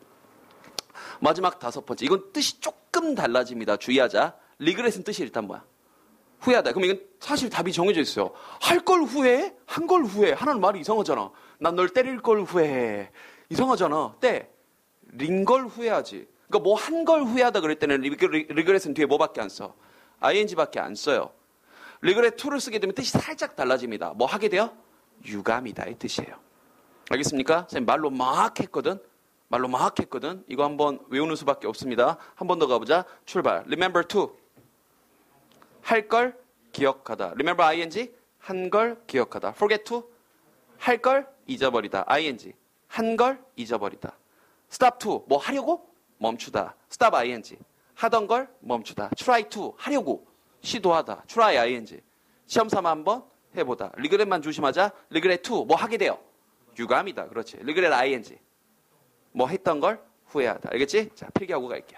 마지막 5번째. 이건 뜻이 조금 달라집니다. 주의하자. 리그렛은 뜻이 일단 뭐야? 후회하다. 그럼 이건 사실 답이 정해져 있어요. 할 걸 후회해? 한 걸 후회해. 하나는 말이 이상하잖아. 난 널 때릴 걸 후회해. 이상하잖아. 린 걸 후회하지. 그러니까 뭐 한 걸 후회하다 그럴 때는 리그렛은 뒤에 뭐밖에 안 써? ing밖에 안 써요. 리그렛 to를 쓰게 되면 뜻이 살짝 달라집니다. 뭐 하게 돼요? 유감이다 이 뜻이에요. 알겠습니까? 선생님 말로 막 했거든. 이거 한번 외우는 수밖에 없습니다. 한 번 더 가보자. 출발. Remember to. 할 걸 기억하다. Remember ing. 한 걸 기억하다. Forget to. 할 걸 잊어버리다. ing. 한 걸 잊어버리다. Stop to. 뭐 하려고? 멈추다. Stop ing. 하던 걸 멈추다. Try to. 하려고. 시도하다. Try ing. 시험 삼아 한번 해보다. 리그렛만 조심하자. 리그렛 to. 뭐 하게 돼요? 유감이다. 그렇지. 리그렛 ing. 뭐 했던 걸 후회하다. 알겠지? 자, 필기하고 갈게요.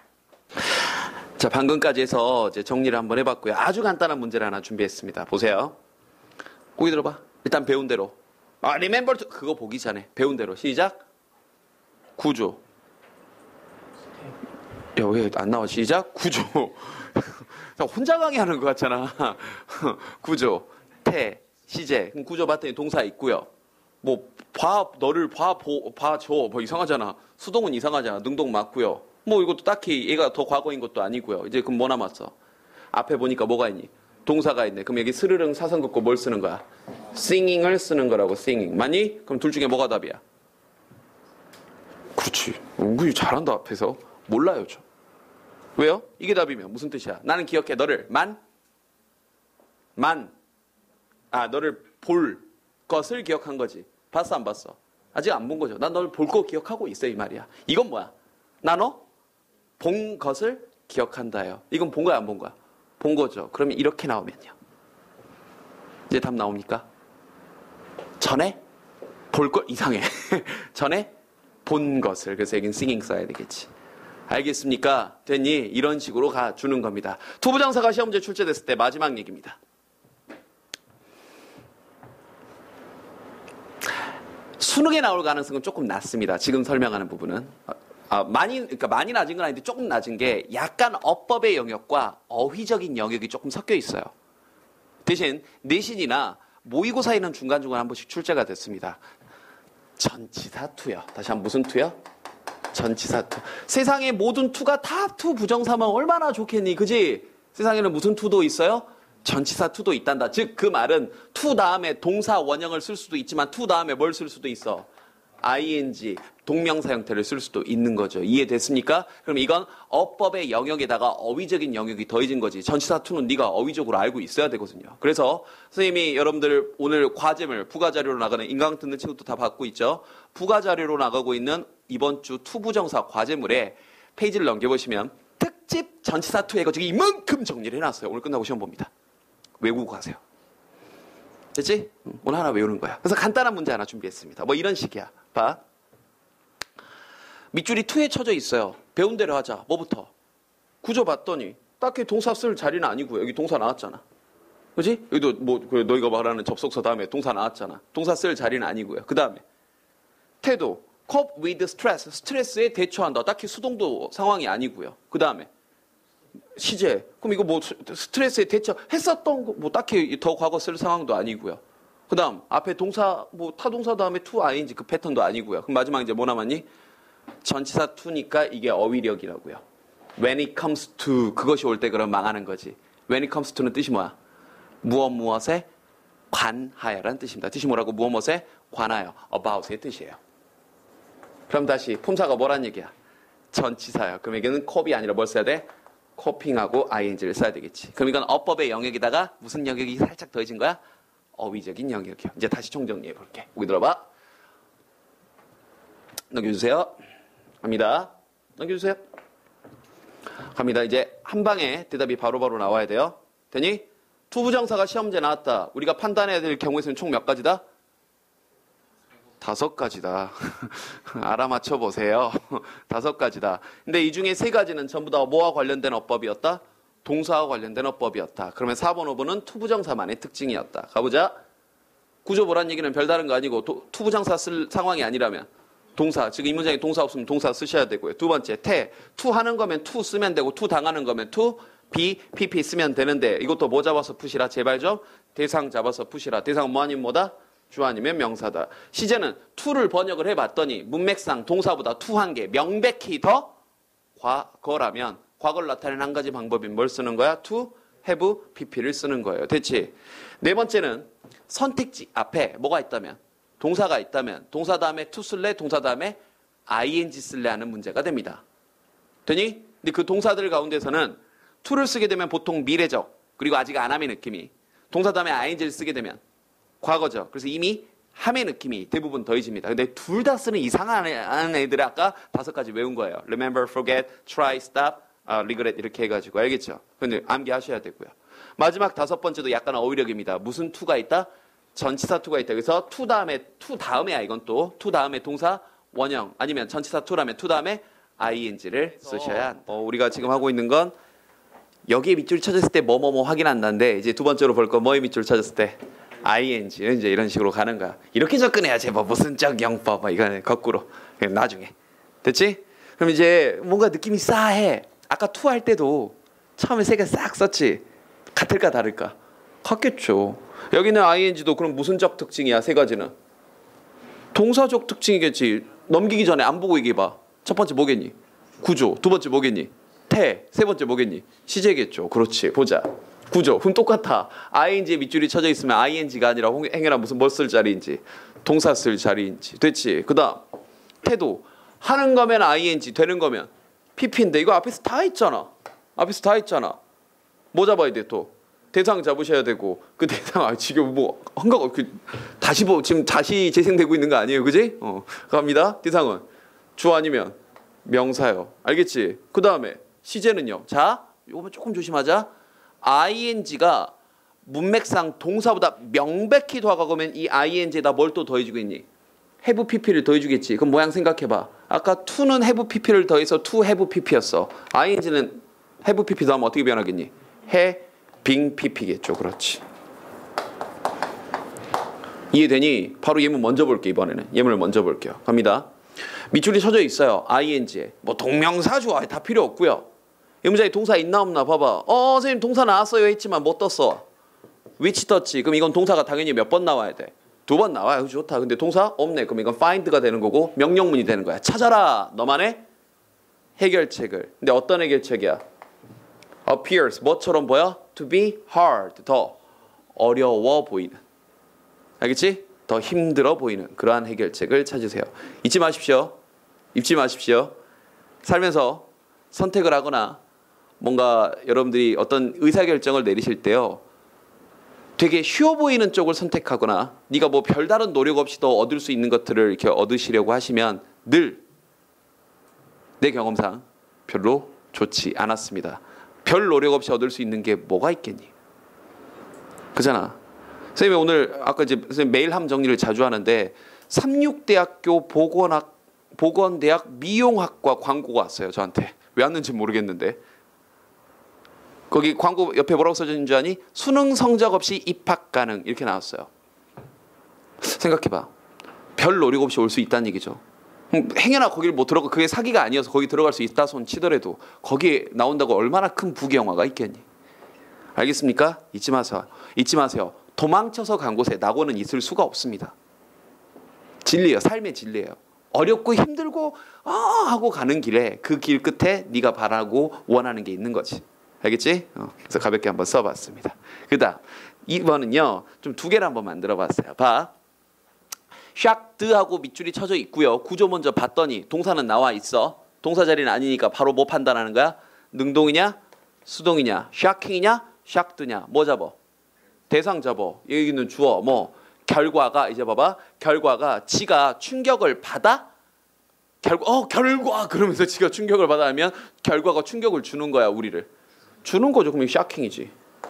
자, 방금까지 해서 이제 정리를 한번 해봤고요. 아주 간단한 문제를 하나 준비했습니다. 보세요. 고기 들어봐. 일단 배운 대로. remember to. 그거 보기 전에. 배운 대로. 시작. 구조. 야, 왜 안 나와? 시작. 구조. 혼자 강의하는 것 같잖아. 구조. 시제. 그럼 구조 봤더니 동사 있고요. 뭐 너를 봐줘. 뭐 이상하잖아. 수동은 이상하잖아. 능동 맞고요. 뭐 이것도 딱히 얘가 더 과거인 것도 아니고요. 이제 그럼 뭐 남았어? 앞에 보니까 뭐가 있니? 동사가 있네. 그럼 여기 스르릉 사선 긋고 뭘 쓰는 거야? singing을 쓰는 거라고. singing. 맞니? 그럼 둘 중에 뭐가 답이야? 그렇지. 은근히 잘한다 앞에서. 몰라요 저. 왜요? 이게 답이면 무슨 뜻이야? 나는 기억해. 너를 너를 볼 것을 기억한 거지. 봤어 안 봤어? 아직 안 본 거죠. 난 널 볼 거 기억하고 있어 이 말이야. 이건 뭐야? 나 너 본 것을 기억한다요. 이건 본 거야 안 본 거야? 본 거죠. 그러면 이렇게 나오면요. 이제 답 나옵니까? 전에 볼 걸 이상해. 전에 본 것을. 그래서 여긴 singing 써야 되겠지. 알겠습니까? 됐니? 이런 식으로 가주는 겁니다. 투부정사가 시험지에 출제됐을 때 마지막 얘기입니다. 수능에 나올 가능성은 조금 낮습니다. 지금 설명하는 부분은. 많이 낮은 건 아닌데 조금 낮은 게 약간 어법의 영역과 어휘적인 영역이 조금 섞여 있어요. 대신 내신이나 모의고사에는 중간중간 한 번씩 출제가 됐습니다. 전치사 투요. 다시 한번 무슨 투요? 전치사 투. 세상의 모든 투가 다 투 부정사면 얼마나 좋겠니? 그지? 세상에는 무슨 투도 있어요? 전치사 투도 있단다. 즉 그 말은 투 다음에 동사 원형을 쓸 수도 있지만 투 다음에 뭘 쓸 수도 있어? ing, 동명사 형태를 쓸 수도 있는 거죠. 이해됐습니까? 그럼 이건 어법의 영역에다가 어휘적인 영역이 더해진 거지. 전치사 투는 네가 어휘적으로 알고 있어야 되거든요. 그래서 선생님이 여러분들 오늘 과제물, 부가자료로 나가는 인강 듣는 친구도 다 받고 있죠. 부가자료로 나가고 있는 이번 주 투부정사 과제물에 페이지를 넘겨보시면 특집 전치사 투 해가지고 이만큼 정리를 해놨어요. 오늘 끝나고 시험 봅니다. 외우고 가세요. 됐지? 오늘 하나 외우는 거야. 그래서 간단한 문제 하나 준비했습니다. 뭐 이런 식이야. 봐. 밑줄이 2에 쳐져 있어요. 배운 대로 하자. 뭐부터? 구조 봤더니 딱히 동사 쓸 자리는 아니고요. 여기 동사 나왔잖아. 그지? 여기도 뭐 너희가 말하는 접속사 다음에 동사 나왔잖아. 동사 쓸 자리는 아니고요. 그 다음에 태도 cope with stress. 스트레스에 대처한다. 딱히 수동도 상황이 아니고요. 그 다음에 시제. 그럼 이거 뭐 스트레스에 대처했었던 거 뭐 딱히 더 과거 쓸 상황도 아니고요. 그 다음 앞에 동사 뭐 타동사 다음에 to ing 그 패턴도 아니고요. 그럼 마지막 이제 뭐 남았니? 전치사 to니까 이게 어휘력이라고요. When it comes to 그것이 올 때 그럼 망하는 거지. When it comes to는 뜻이 뭐야? 무엇에 관하여라는 뜻입니다. 뜻이 뭐라고? 무엇에 관하여. about의 뜻이에요. 그럼 다시 품사가 뭐란 얘기야? 전치사야. 그럼 여기는 cop이 아니라 뭘 써야 돼? coping하고 ing를 써야 되겠지. 그럼 이건 어법의 영역에다가 무슨 영역이 살짝 더해진 거야? 어휘적인 영역이요. 이제 다시 총정리해 볼게. 여기 들어봐. 넘겨주세요. 갑니다. 넘겨주세요. 갑니다. 이제 한 방에 대답이 바로바로 나와야 돼요. 되니? 투부정사가 시험제 나왔다. 우리가 판단해야 될 경우에서는 총 몇 가지다? 5가지다. 알아맞혀 보세요. 5가지다. 근데 이 중에 3가지는 전부 다 뭐와 관련된 어법이었다? 동사와 관련된 어법이었다. 그러면 4번, 5번은 투부정사만의 특징이었다. 가보자. 구조 보란 얘기는 별다른 거 아니고 투부정사 쓸 상황이 아니라면 동사. 지금 이 문장에 동사 없으면 동사 쓰셔야 되고요. 두 번째, 투 하는 거면 투 쓰면 되고 투 당하는 거면 투, be, pp 쓰면 되는데 이것도 뭐 잡아서 푸시라. 제발 좀 대상 잡아서 푸시라. 대상은 뭐 아니면 뭐다? 주 아니면 명사다. 시제는 to를 번역을 해봤더니 문맥상 동사보다 to 한 개 명백히 더 과거라면 과거를 나타내는 한 가지 방법인 뭘 쓰는 거야? to, have, pp를 쓰는 거예요. 됐지? 네 번째는 선택지 앞에 뭐가 있다면 동사가 있다면 동사 다음에 to 쓸래? 동사 다음에 ing 쓸래? 하는 문제가 됩니다. 되니? 근데 그 동사들 가운데서는 to를 쓰게 되면 보통 미래적 그리고 아직 안 함의 느낌이 동사 다음에 ing를 쓰게 되면 과거죠. 그래서 이미 함의 느낌이 대부분 더해집니다. 근데 둘 다 쓰는 이상한 애들을 아까 5가지 외운 거예요. Remember, forget, try, stop, regret 이렇게 해가지고 알겠죠? 근데 암기하셔야 되고요. 마지막 5번째도 약간 어휘력입니다. 무슨 to가 있다? 전치사 to가 있다. 그래서 to 다음에야 이건 또 to 다음에 동사 원형 아니면 전치사 to라면 to 다음에 ing를 쓰셔야 한다. 우리가 지금 하고 있는 건 여기에 밑줄이 쳐졌을 때 뭐뭐뭐 확인한다는데 이제 두 번째로 볼 건 뭐에 밑줄 쳐졌을 때 ing는 이제 이런 식으로 가는 거야. 이렇게 접근해야지 뭐 무슨적 영법 이거는 거꾸로 나중에 됐지? 그럼 이제 뭔가 느낌이 싸해. 아까 to 할 때도 처음에 3개 싹 썼지. 같을까 다를까? 같겠죠. 여기는 ing도 그럼 무슨적 특징이야? 3가지는 동사적 특징이겠지. 넘기기 전에 안 보고 얘기해봐. 첫 번째 뭐겠니? 구조. 두 번째 뭐겠니? 세 번째 뭐겠니? 시제겠죠. 그렇지. 보자. 구조. 그럼 똑같아. ing에 밑줄이 쳐져 있으면 ing가 아니라 행해라 무슨 뭘 쓸 자리인지 동사 쓸 자리인지 됐지. 그 다음 태도. 하는 거면 ing 되는 거면 pp인데 이거 앞에서 다 있잖아. 뭐 잡아야 돼 또? 대상 잡으셔야 되고 그 대상 지금 뭐 한가가 지금 다시 재생되고 있는 거 아니에요, 그지? 갑니다. 대상은 주 아니면 명사요. 알겠지? 그 다음에 시제는요. 자, 요거 조금 조심하자. ing가 문맥상 동사보다 명백히 더 과거면 이 ing에다 뭘 또 더해주고 있니? have pp를 더해주겠지. 그럼 모양 생각해봐. 아까 to는 have pp를 더해서 to have pp였어. ing는 have pp 더하면 어떻게 변하겠니? having pp겠죠. 그렇지. 이해되니? 바로 예문 먼저 볼게. 이번에는 예문을 먼저 볼게요. 갑니다. 밑줄이 쳐져 있어요. ing에 뭐 동명사주 다 필요 없고요. 이 문장에 동사 있나 없나 봐봐. 선생님 동사 나왔어요 했지만 못 떴어. which 떴지. 그럼 이건 동사가 당연히 몇 번 나와야 돼? 2번 나와요. 좋다. 근데 동사 없네. 그럼 이건 find가 되는 거고 명령문이 되는 거야. 찾아라. 너만의 해결책을. 근데 어떤 해결책이야? appears. 뭐처럼 보여? to be hard. 더 어려워 보이는. 알겠지? 더 힘들어 보이는 그러한 해결책을 찾으세요. 잊지 마십시오. 살면서 선택을 하거나 뭔가 여러분들이 어떤 의사결정을 내리실 때요. 되게 쉬워 보이는 쪽을 선택하거나 네가 뭐 별다른 노력 없이도 얻을 수 있는 것들을 이렇게 얻으시려고 하시면 늘 내 경험상 별로 좋지 않았습니다. 별 노력 없이 얻을 수 있는 게 뭐가 있겠니? 그잖아. 선생님이 오늘 아까 이제 선생님 메일함 정리를 자주 하는데 삼육대학교 보건대학 미용학과 광고가 왔어요. 저한테. 왜 왔는지 모르겠는데 거기 광고 옆에 뭐라고 써져 있는 줄 아니? 수능 성적 없이 입학 가능 이렇게 나왔어요. 생각해봐. 별 노력 없이 올 수 있다는 얘기죠. 행여나 거기를 못 들어가 그게 사기가 아니어서 거기 들어갈 수 있다 손 치더라도 거기에 나온다고 얼마나 큰 부귀영화가 있겠니? 알겠습니까? 잊지 마세요. 잊지 마세요. 도망쳐서 간 곳에 낙오는 있을 수가 없습니다. 진리예요. 삶의 진리예요. 어렵고 힘들고 하고 가는 길에 그 길 끝에 네가 바라고 원하는 게 있는 거지. 알겠지? 그래서 가볍게 한번 써봤습니다. 그다음 2번은요. 좀 두 개를 한번 만들어봤어요. 봐. 샥드하고 밑줄이 쳐져 있고요. 구조 먼저 봤더니 동사는 나와 있어. 동사 자리는 아니니까 바로 뭐 판단하는 거야? 능동이냐? 수동이냐? 샤킹이냐? 샥드냐? 뭐 잡어? 대상 잡어. 여기는 주어. 뭐 결과가 이제 봐봐. 결과가 지가 충격을 받아? 결과 그러면서 지가 충격을 받아 하면 결과가 충격을 주는 거야. 우리를. 주는 거죠. 그러면 샤킹이지.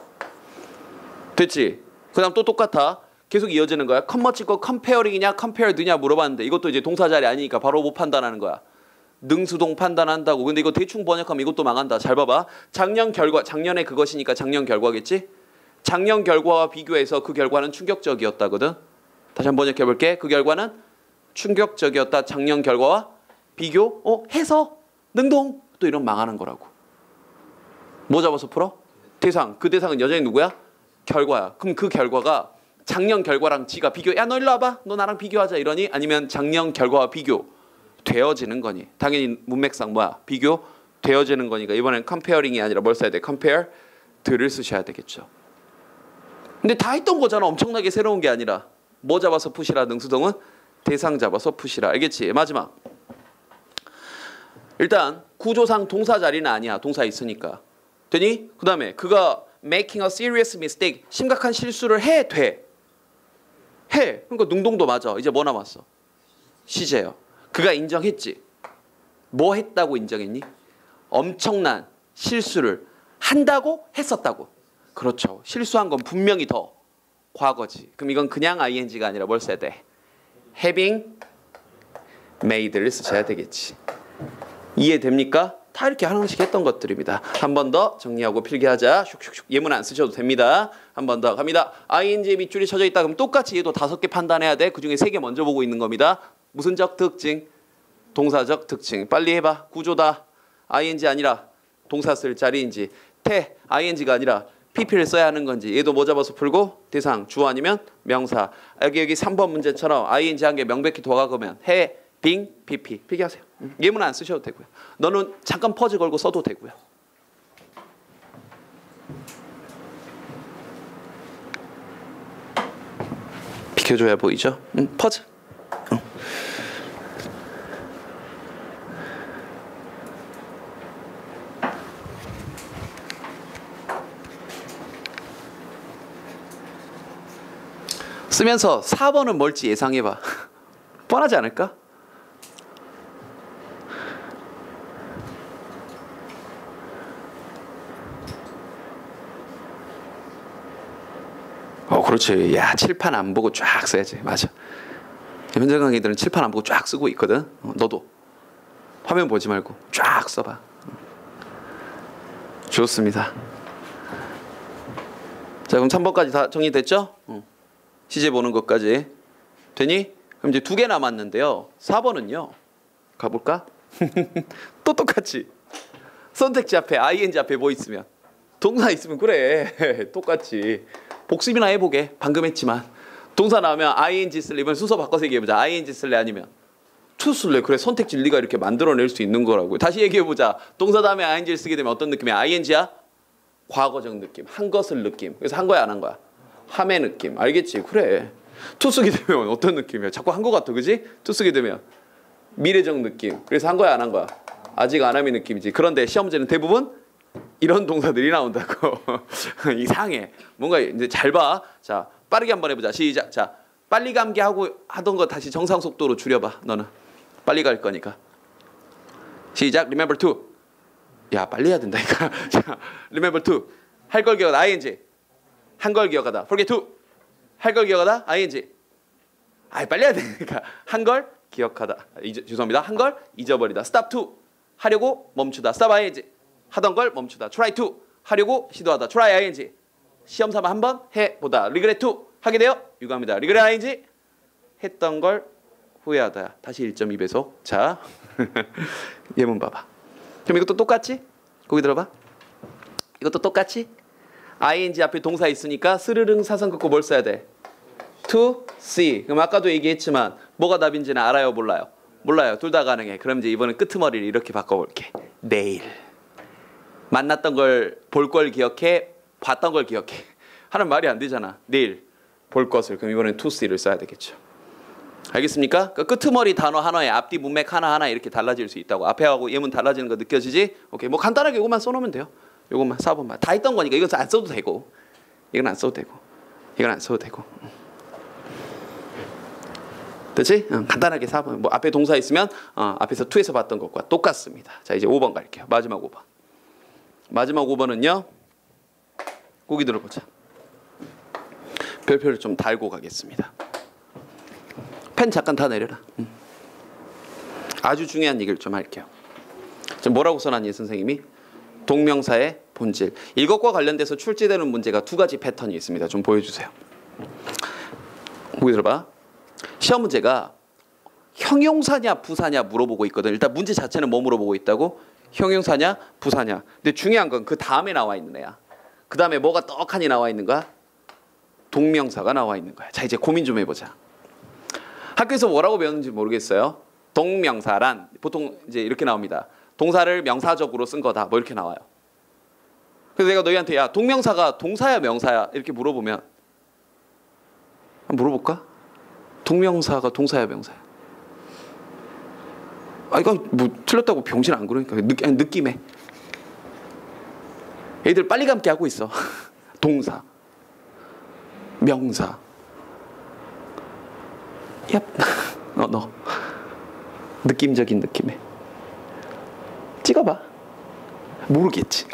됐지? 그 다음 또 똑같아. 계속 이어지는 거야. 컴머치고 컴페어링이냐 컴페어드냐 물어봤는데 이것도 이제 동사 자리 아니니까 바로 못 판단하는 거야. 능수동 판단한다고. 근데 이거 대충 번역하면 이것도 망한다. 잘 봐봐. 작년 결과, 작년에 그것이니까 작년 결과겠지? 작년 결과와 비교해서 그 결과는 충격적이었다거든. 다시 한번 번역해볼게. 그 결과는 충격적이었다. 작년 결과와 비교 해서 능동 또 이런 망하는 거라고. 뭐 잡아서 풀어? 대상. 그 대상은 여전히 누구야? 결과야. 그럼 그 결과가 작년 결과랑 지가 비교. 야 너 일로 와봐. 너 나랑 비교하자 이러니? 아니면 작년 결과와 비교 되어지는 거니? 당연히 문맥상 뭐야? 비교 되어지는 거니까 이번엔 comparing이 아니라 뭘 써야 돼? compare 들을 쓰셔야 되겠죠. 근데 다 했던 거잖아. 엄청나게 새로운 게 아니라. 뭐 잡아서 푸시라 능수동은? 대상 잡아서 푸시라. 알겠지? 마지막. 일단 구조상 동사 자리는 아니야. 동사 있으니까. 되니? 그 다음에 그가 making a serious mistake. 심각한 실수를 해. 돼. 해. 그러니까 능동도 맞아. 이제 뭐 남았어? 시제요. 그가 인정했지. 뭐 했다고 인정했니? 엄청난 실수를 한다고 했었다고. 그렇죠. 실수한 건 분명히 더 과거지. 그럼 이건 그냥 ing가 아니라 뭘 써야 돼? having made를 쓰셔야 되겠지. 이해됩니까? 다 이렇게 하나씩 했던 것들입니다. 한 번 더 정리하고 필기하자. 슉슉슉. 예문 안 쓰셔도 됩니다. 한 번 더 갑니다. ing에 밑줄이 쳐져 있다. 그럼 똑같이 얘도 5개 판단해야 돼. 그중에 3개 먼저 보고 있는 겁니다. 무슨적 특징? 동사적 특징. 빨리 해봐. 구조다. ing 아니라 동사 쓸 자리인지 태 ing가 아니라 pp를 써야 하는 건지 얘도 뭐 잡아서 풀고 대상 주어 아니면 명사. 여기 3번 문제처럼 ing 한 개 명백히 도와가면 해 빙 pp 필기하세요. 예문 안 쓰셔도 되고요. 너는 잠깐 퍼즈 걸고 써도 되고요. 비켜줘야 보이죠? 퍼즈. 쓰면서 4번은 뭘지 예상해봐. 뻔하지 않을까? 그렇지. 야 칠판 안 보고 쫙 써야지. 맞아. 현장 강의들은 칠판 안 보고 쫙 쓰고 있거든. 너도 화면 보지 말고 쫙 써봐. 좋습니다. 자 그럼 3번까지 다 정리됐죠? 시제 보는 것까지 되니? 그럼 이제 2개 남았는데요. 4번은요. 가볼까? 또 똑같이 선택지 앞에 ing 앞에 뭐 있으면 동사 있으면 그래. 똑같이 복습이나 해보게. 방금 했지만 동사 나오면 ing 쓸래. 이번 순서 바꿔서 얘기해보자. ing 쓸래 아니면 to 쓸래. 그래 선택지 네가 이렇게 만들어낼 수 있는 거라고. 다시 얘기해보자. 동사 다음에 ing를 쓰게 되면 어떤 느낌이야? ing야? 과거적 느낌. 한 것을 느낌. 그래서 한 거야 안 한 거야? 함의 느낌. 알겠지? 그래. to 쓰게 되면 어떤 느낌이야? 자꾸 한 거 같아. 그지? to 쓰게 되면 미래적 느낌. 그래서 한 거야 안 한 거야? 아직 안 함의 느낌이지. 그런데 시험 문제는 대부분 이런 동사들이 나온다고. 이상해. 뭔가 이제 잘 봐. 자, 빠르게 한번 해보자. 시작. 자, 빨리 감기 하고 하던 거 다시 정상 속도로 줄여봐. 너는 빨리 갈 거니까. 시작. Remember to. 야, 빨리 해야 된다니까. 자, remember to. 할 걸 기억하다. ing. 한 걸 기억하다. forget to. 할 걸 기억하다. ing. 빨리 해야 되니까. 한 걸 기억하다. 죄송합니다. 한 걸 잊어버리다. stop to. 하려고 멈추다. stop ing. 하던 걸 멈추다. try to. 하려고 시도하다. try ing. 시험 삼아 한번 해보다. regret to. 하게 되어 유감이다. regret ing. 했던 걸 후회하다. 다시 1.2배속. 자, 예문 봐봐. 그럼 이것도 똑같지? 거기 들어봐. 이것도 똑같이 ing 앞에 동사 있으니까 스르릉 사선 긋고 뭘 써야 돼? to see. 그럼 아까도 얘기했지만 뭐가 답인지는 알아요, 몰라요? 몰라요. 둘 다 가능해. 그럼 이제 이번엔 끄트머리를 이렇게 바꿔볼게. 내일 만났던 걸 볼 걸 기억해, 봤던 걸 기억해. 하는 말이 안 되잖아. 내일 볼 것을. 그럼 이번엔 to see를 써야 되겠죠. 알겠습니까? 그 끄트머리 단어 하나에 앞뒤 문맥 하나하나 이렇게 달라질 수 있다고. 앞에하고 예문 달라지는 거 느껴지지? 오케이. 뭐 간단하게 이것만 써놓으면 돼요. 이것만 4번만. 다 했던 거니까 이건 안 써도 되고. 이건 안 써도 되고. 이건 안 써도 되고. 됐지? 간단하게 4번. 뭐 앞에 동사 있으면 앞에서 to에서 봤던 것과 똑같습니다. 자, 이제 5번 갈게요. 마지막 5번. 마지막 5번은요. 고기 들어보자. 별표를 좀 달고 가겠습니다. 펜 잠깐 다 내려라. 아주 중요한 얘기를 좀 할게요. 지금 뭐라고 써놨니 선생님이? 동명사의 본질. 이것과 관련돼서 출제되는 문제가 두 가지 패턴이 있습니다. 좀 보여주세요. 거기 들어봐. 시험 문제가 형용사냐 부사냐 물어보고 있거든. 일단 문제 자체는 뭐 물어보고 있다고? 형용사냐 부사냐. 근데 중요한 건 그 다음에 나와 있는 애야. 그 다음에 뭐가 떡하니 나와 있는 거야? 동명사가 나와 있는 거야. 자, 이제 고민 좀 해보자. 학교에서 뭐라고 배웠는지 모르겠어요. 동명사란 보통 이제 이렇게 나옵니다. 동사를 명사적으로 쓴 거다. 뭐 이렇게 나와요. 그래서 내가 너희한테 야 동명사가 동사야 명사야 이렇게 물어보면 한번 물어볼까? 동명사가 동사야 명사야? 아 이건 뭐 틀렸다고 병신 안 그러니까 느낌에 애들 빨리 감기 하고 있어. 동사 명사 얍 너 느낌적인 느낌에 찍어봐. 모르겠지.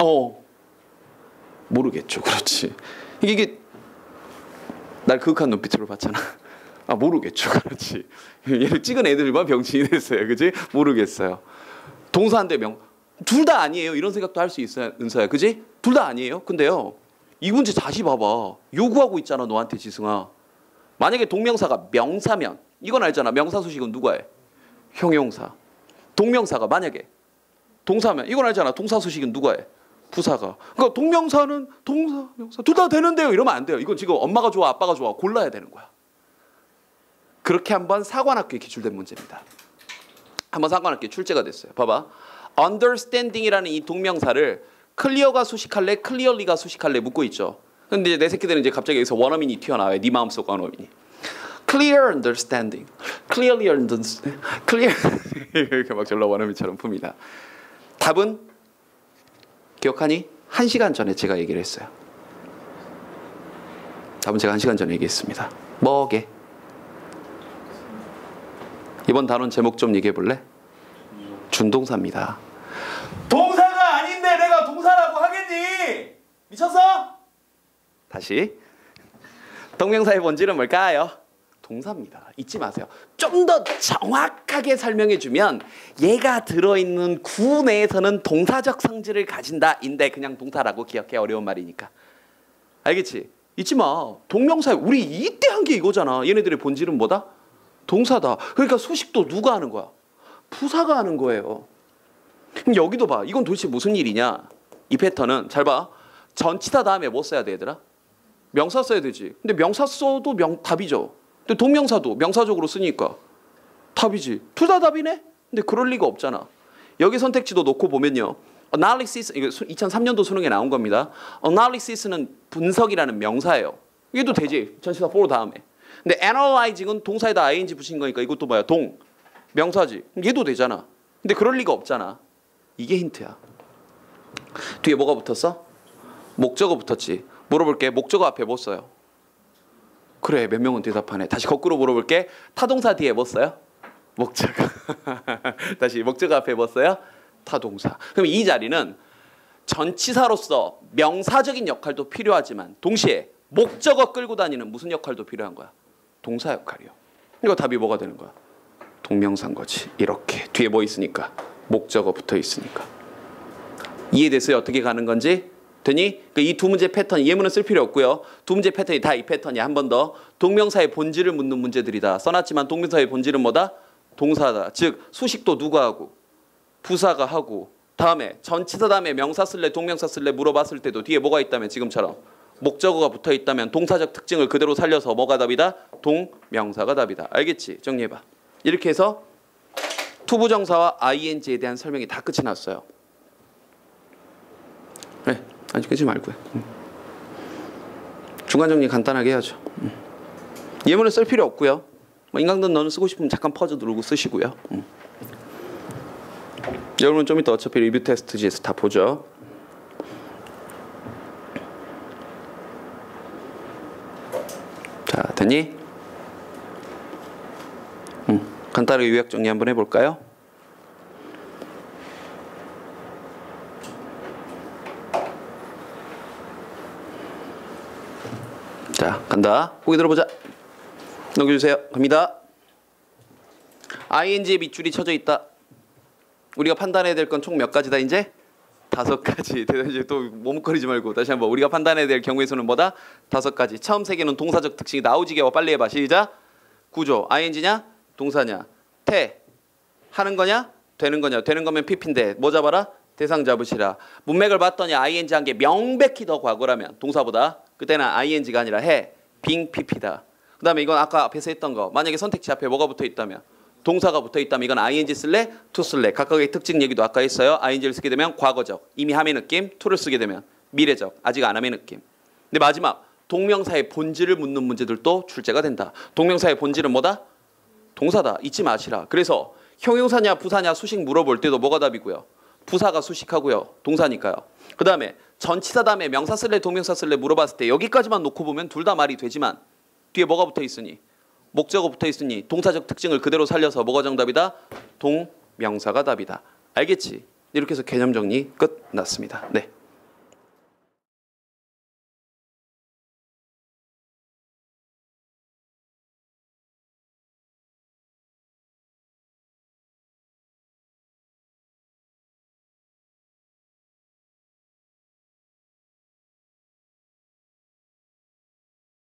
모르겠죠. 그렇지. 이게 날 그윽한 눈빛으로 봤잖아. 아 모르겠죠. 그렇지. 얘를 찍은 애들만 병신이 됐어요. 그지? 모르겠어요. 동사인데 둘 다 아니에요. 이런 생각도 할 수 있어요. 은서야. 그지? 둘 다 아니에요. 근데요. 이 문제 다시 봐봐. 요구하고 있잖아. 너한테 지승아. 만약에 동명사가 명사면 이건 알잖아. 명사 수식은 누가 해? 형용사. 동명사가 만약에 동사면 이건 알잖아. 동사 수식은 누가 해? 부사가. 그러니까 동명사는 동사, 명사 둘 다 되는데요. 이러면 안 돼요. 이건 지금 엄마가 좋아, 아빠가 좋아 골라야 되는 거야. 그렇게 한번 사관학교에 기출된 문제입니다. 한번 사관학교에 출제가 됐어요. 봐봐. understanding이라는 이 동명사를 클리어가 수식할래, 클리어리가 수식할래 묻고 있죠. 근데 내 새끼들은 이제 갑자기 여기서 원어민이 튀어나와요. 네 마음속 원어민이. Clear understanding, clearly understand, clear 이렇게 막 절로 원어민처럼 풉니다. 답은 기억하니? 1시간 전에 제가 얘기를 했어요. 답은 제가 1시간 전에 얘기했습니다. 뭐게? 이번 단원 제목 좀 얘기해 볼래? 준동사입니다. 동사가 아닌데 내가 동사라고 하겠니? 미쳤어? 다시. 동명사의 본질은 뭘까요? 동사입니다. 잊지 마세요. 좀 더 정확하게 설명해주면 얘가 들어있는 구 내에서는 동사적 성질을 가진다인데 그냥 동사라고 기억해. 어려운 말이니까. 알겠지? 잊지 마. 동명사 우리 이때 한 게 이거잖아. 얘네들의 본질은 뭐다? 동사다. 그러니까 소식도 누가 하는 거야? 부사가 하는 거예요. 그럼 여기도 봐. 이건 도대체 무슨 일이냐? 이 패턴은 잘 봐. 전치사 다음에 뭐 써야 돼 얘들아? 명사 써야 되지. 근데 명사 써도 답이죠. 근데 동명사도 명사적으로 쓰니까 답이지. 둘 다 답이네? 근데 그럴 리가 없잖아. 여기 선택지도 놓고 보면요. analysis, 이거 2003년도 수능에 나온 겁니다. analysis는 분석이라는 명사예요. 이게도 되지. 전치사 for 다음에. 근데 analyzing은 동사에다 ing 붙인 거니까 이것도 뭐야? 명사지. 얘도 되잖아. 근데 그럴 리가 없잖아. 이게 힌트야. 뒤에 뭐가 붙었어? 목적어 붙었지. 물어볼게. 목적어 앞에 뭐 써요? 그래, 몇 명은 대답하네. 다시 거꾸로 물어볼게. 타동사 뒤에 뭐 써요? 목적어. 다시 목적어 앞에 뭐 써요? 타동사. 그럼 이 자리는 전치사로서 명사적인 역할도 필요하지만 동시에 목적어 끌고 다니는 무슨 역할도 필요한 거야? 동사 역할이요. 이거 답이 뭐가 되는 거야? 동명사인 거지. 이렇게 뒤에 뭐 있으니까? 목적어 붙어 있으니까. 이해됐어요? 어떻게 가는 건지? 되니? 이 두 문제 패턴 예문은 쓸 필요 없고요. 두 문제 패턴이 다 이 패턴이야. 한 번 더. 동명사의 본질을 묻는 문제들이다. 써놨지만 동명사의 본질은 뭐다? 동사다. 즉 수식도 누가 하고 부사가 하고 다음에 전치사 다음에 명사 쓸래 동명사 쓸래 물어봤을 때도 뒤에 뭐가 있다면 지금처럼 목적어가 붙어 있다면 동사적 특징을 그대로 살려서 뭐가 답이다? 동명사가 답이다. 알겠지? 정리해봐. 이렇게 해서 투부정사와 ing에 대한 설명이 다 끝이 났어요. 네, 아직 끄지 말고요. 중간 정리 간단하게 해야죠. 예문을 쓸 필요 없고요. 인강등 너는 쓰고 싶으면 잠깐 퍼즈 누르고 쓰시고요. 여러분 좀 이따 어차피 리뷰 테스트지에서 다 보죠. 자, 됐니? 간단하게 요약 정리 한번 해볼까요? 자, 간다. 보기 들어보자. 넘겨주세요. 갑니다. ing에 밑줄이 쳐져 있다. 우리가 판단해야 될 건 총 몇 가지다 이제? 5가지. 이제 또 머뭇거리지 말고 다시 한번. 우리가 판단해야 될 경우의 수는 뭐다? 5가지. 처음 3개는 동사적 특징이 나오지게와 빨리 해봐. 시작. 구조. ing냐? 동사냐? 태. 하는 거냐? 되는 거냐? 되는 거면 pp인데 뭐 잡아라? 대상 잡으시라. 문맥을 봤더니 ing 한 게 명백히 더 과거라면 동사보다 그때는 ing가 아니라 해. 빙 pp다. 그 다음에 이건 아까 앞에서 했던 거. 만약에 선택지 앞에 뭐가 붙어 있다면 동사가 붙어 있다면 이건 ing 쓸래? to 쓸래? 각각의 특징 얘기도 아까 했어요. ing를 쓰게 되면 과거적, 이미 함의 느낌. to를 쓰게 되면 미래적, 아직 안 함의 느낌. 근데 마지막 동명사의 본질을 묻는 문제들도 출제가 된다. 동명사의 본질은 뭐다? 동사다. 잊지 마시라. 그래서 형용사냐 부사냐 수식 물어볼 때도 뭐가 답이고요? 부사가 수식하고요. 동사니까요. 그 다음에 전치사 다음에 명사 쓸래 동명사 쓸래 물어봤을 때 여기까지만 놓고 보면 둘 다 말이 되지만 뒤에 뭐가 붙어 있으니? 목적어 붙어 있으니 동사적 특징을 그대로 살려서 뭐가 정답이다? 동명사가 답이다. 알겠지? 이렇게 해서 개념 정리 끝났습니다. 네.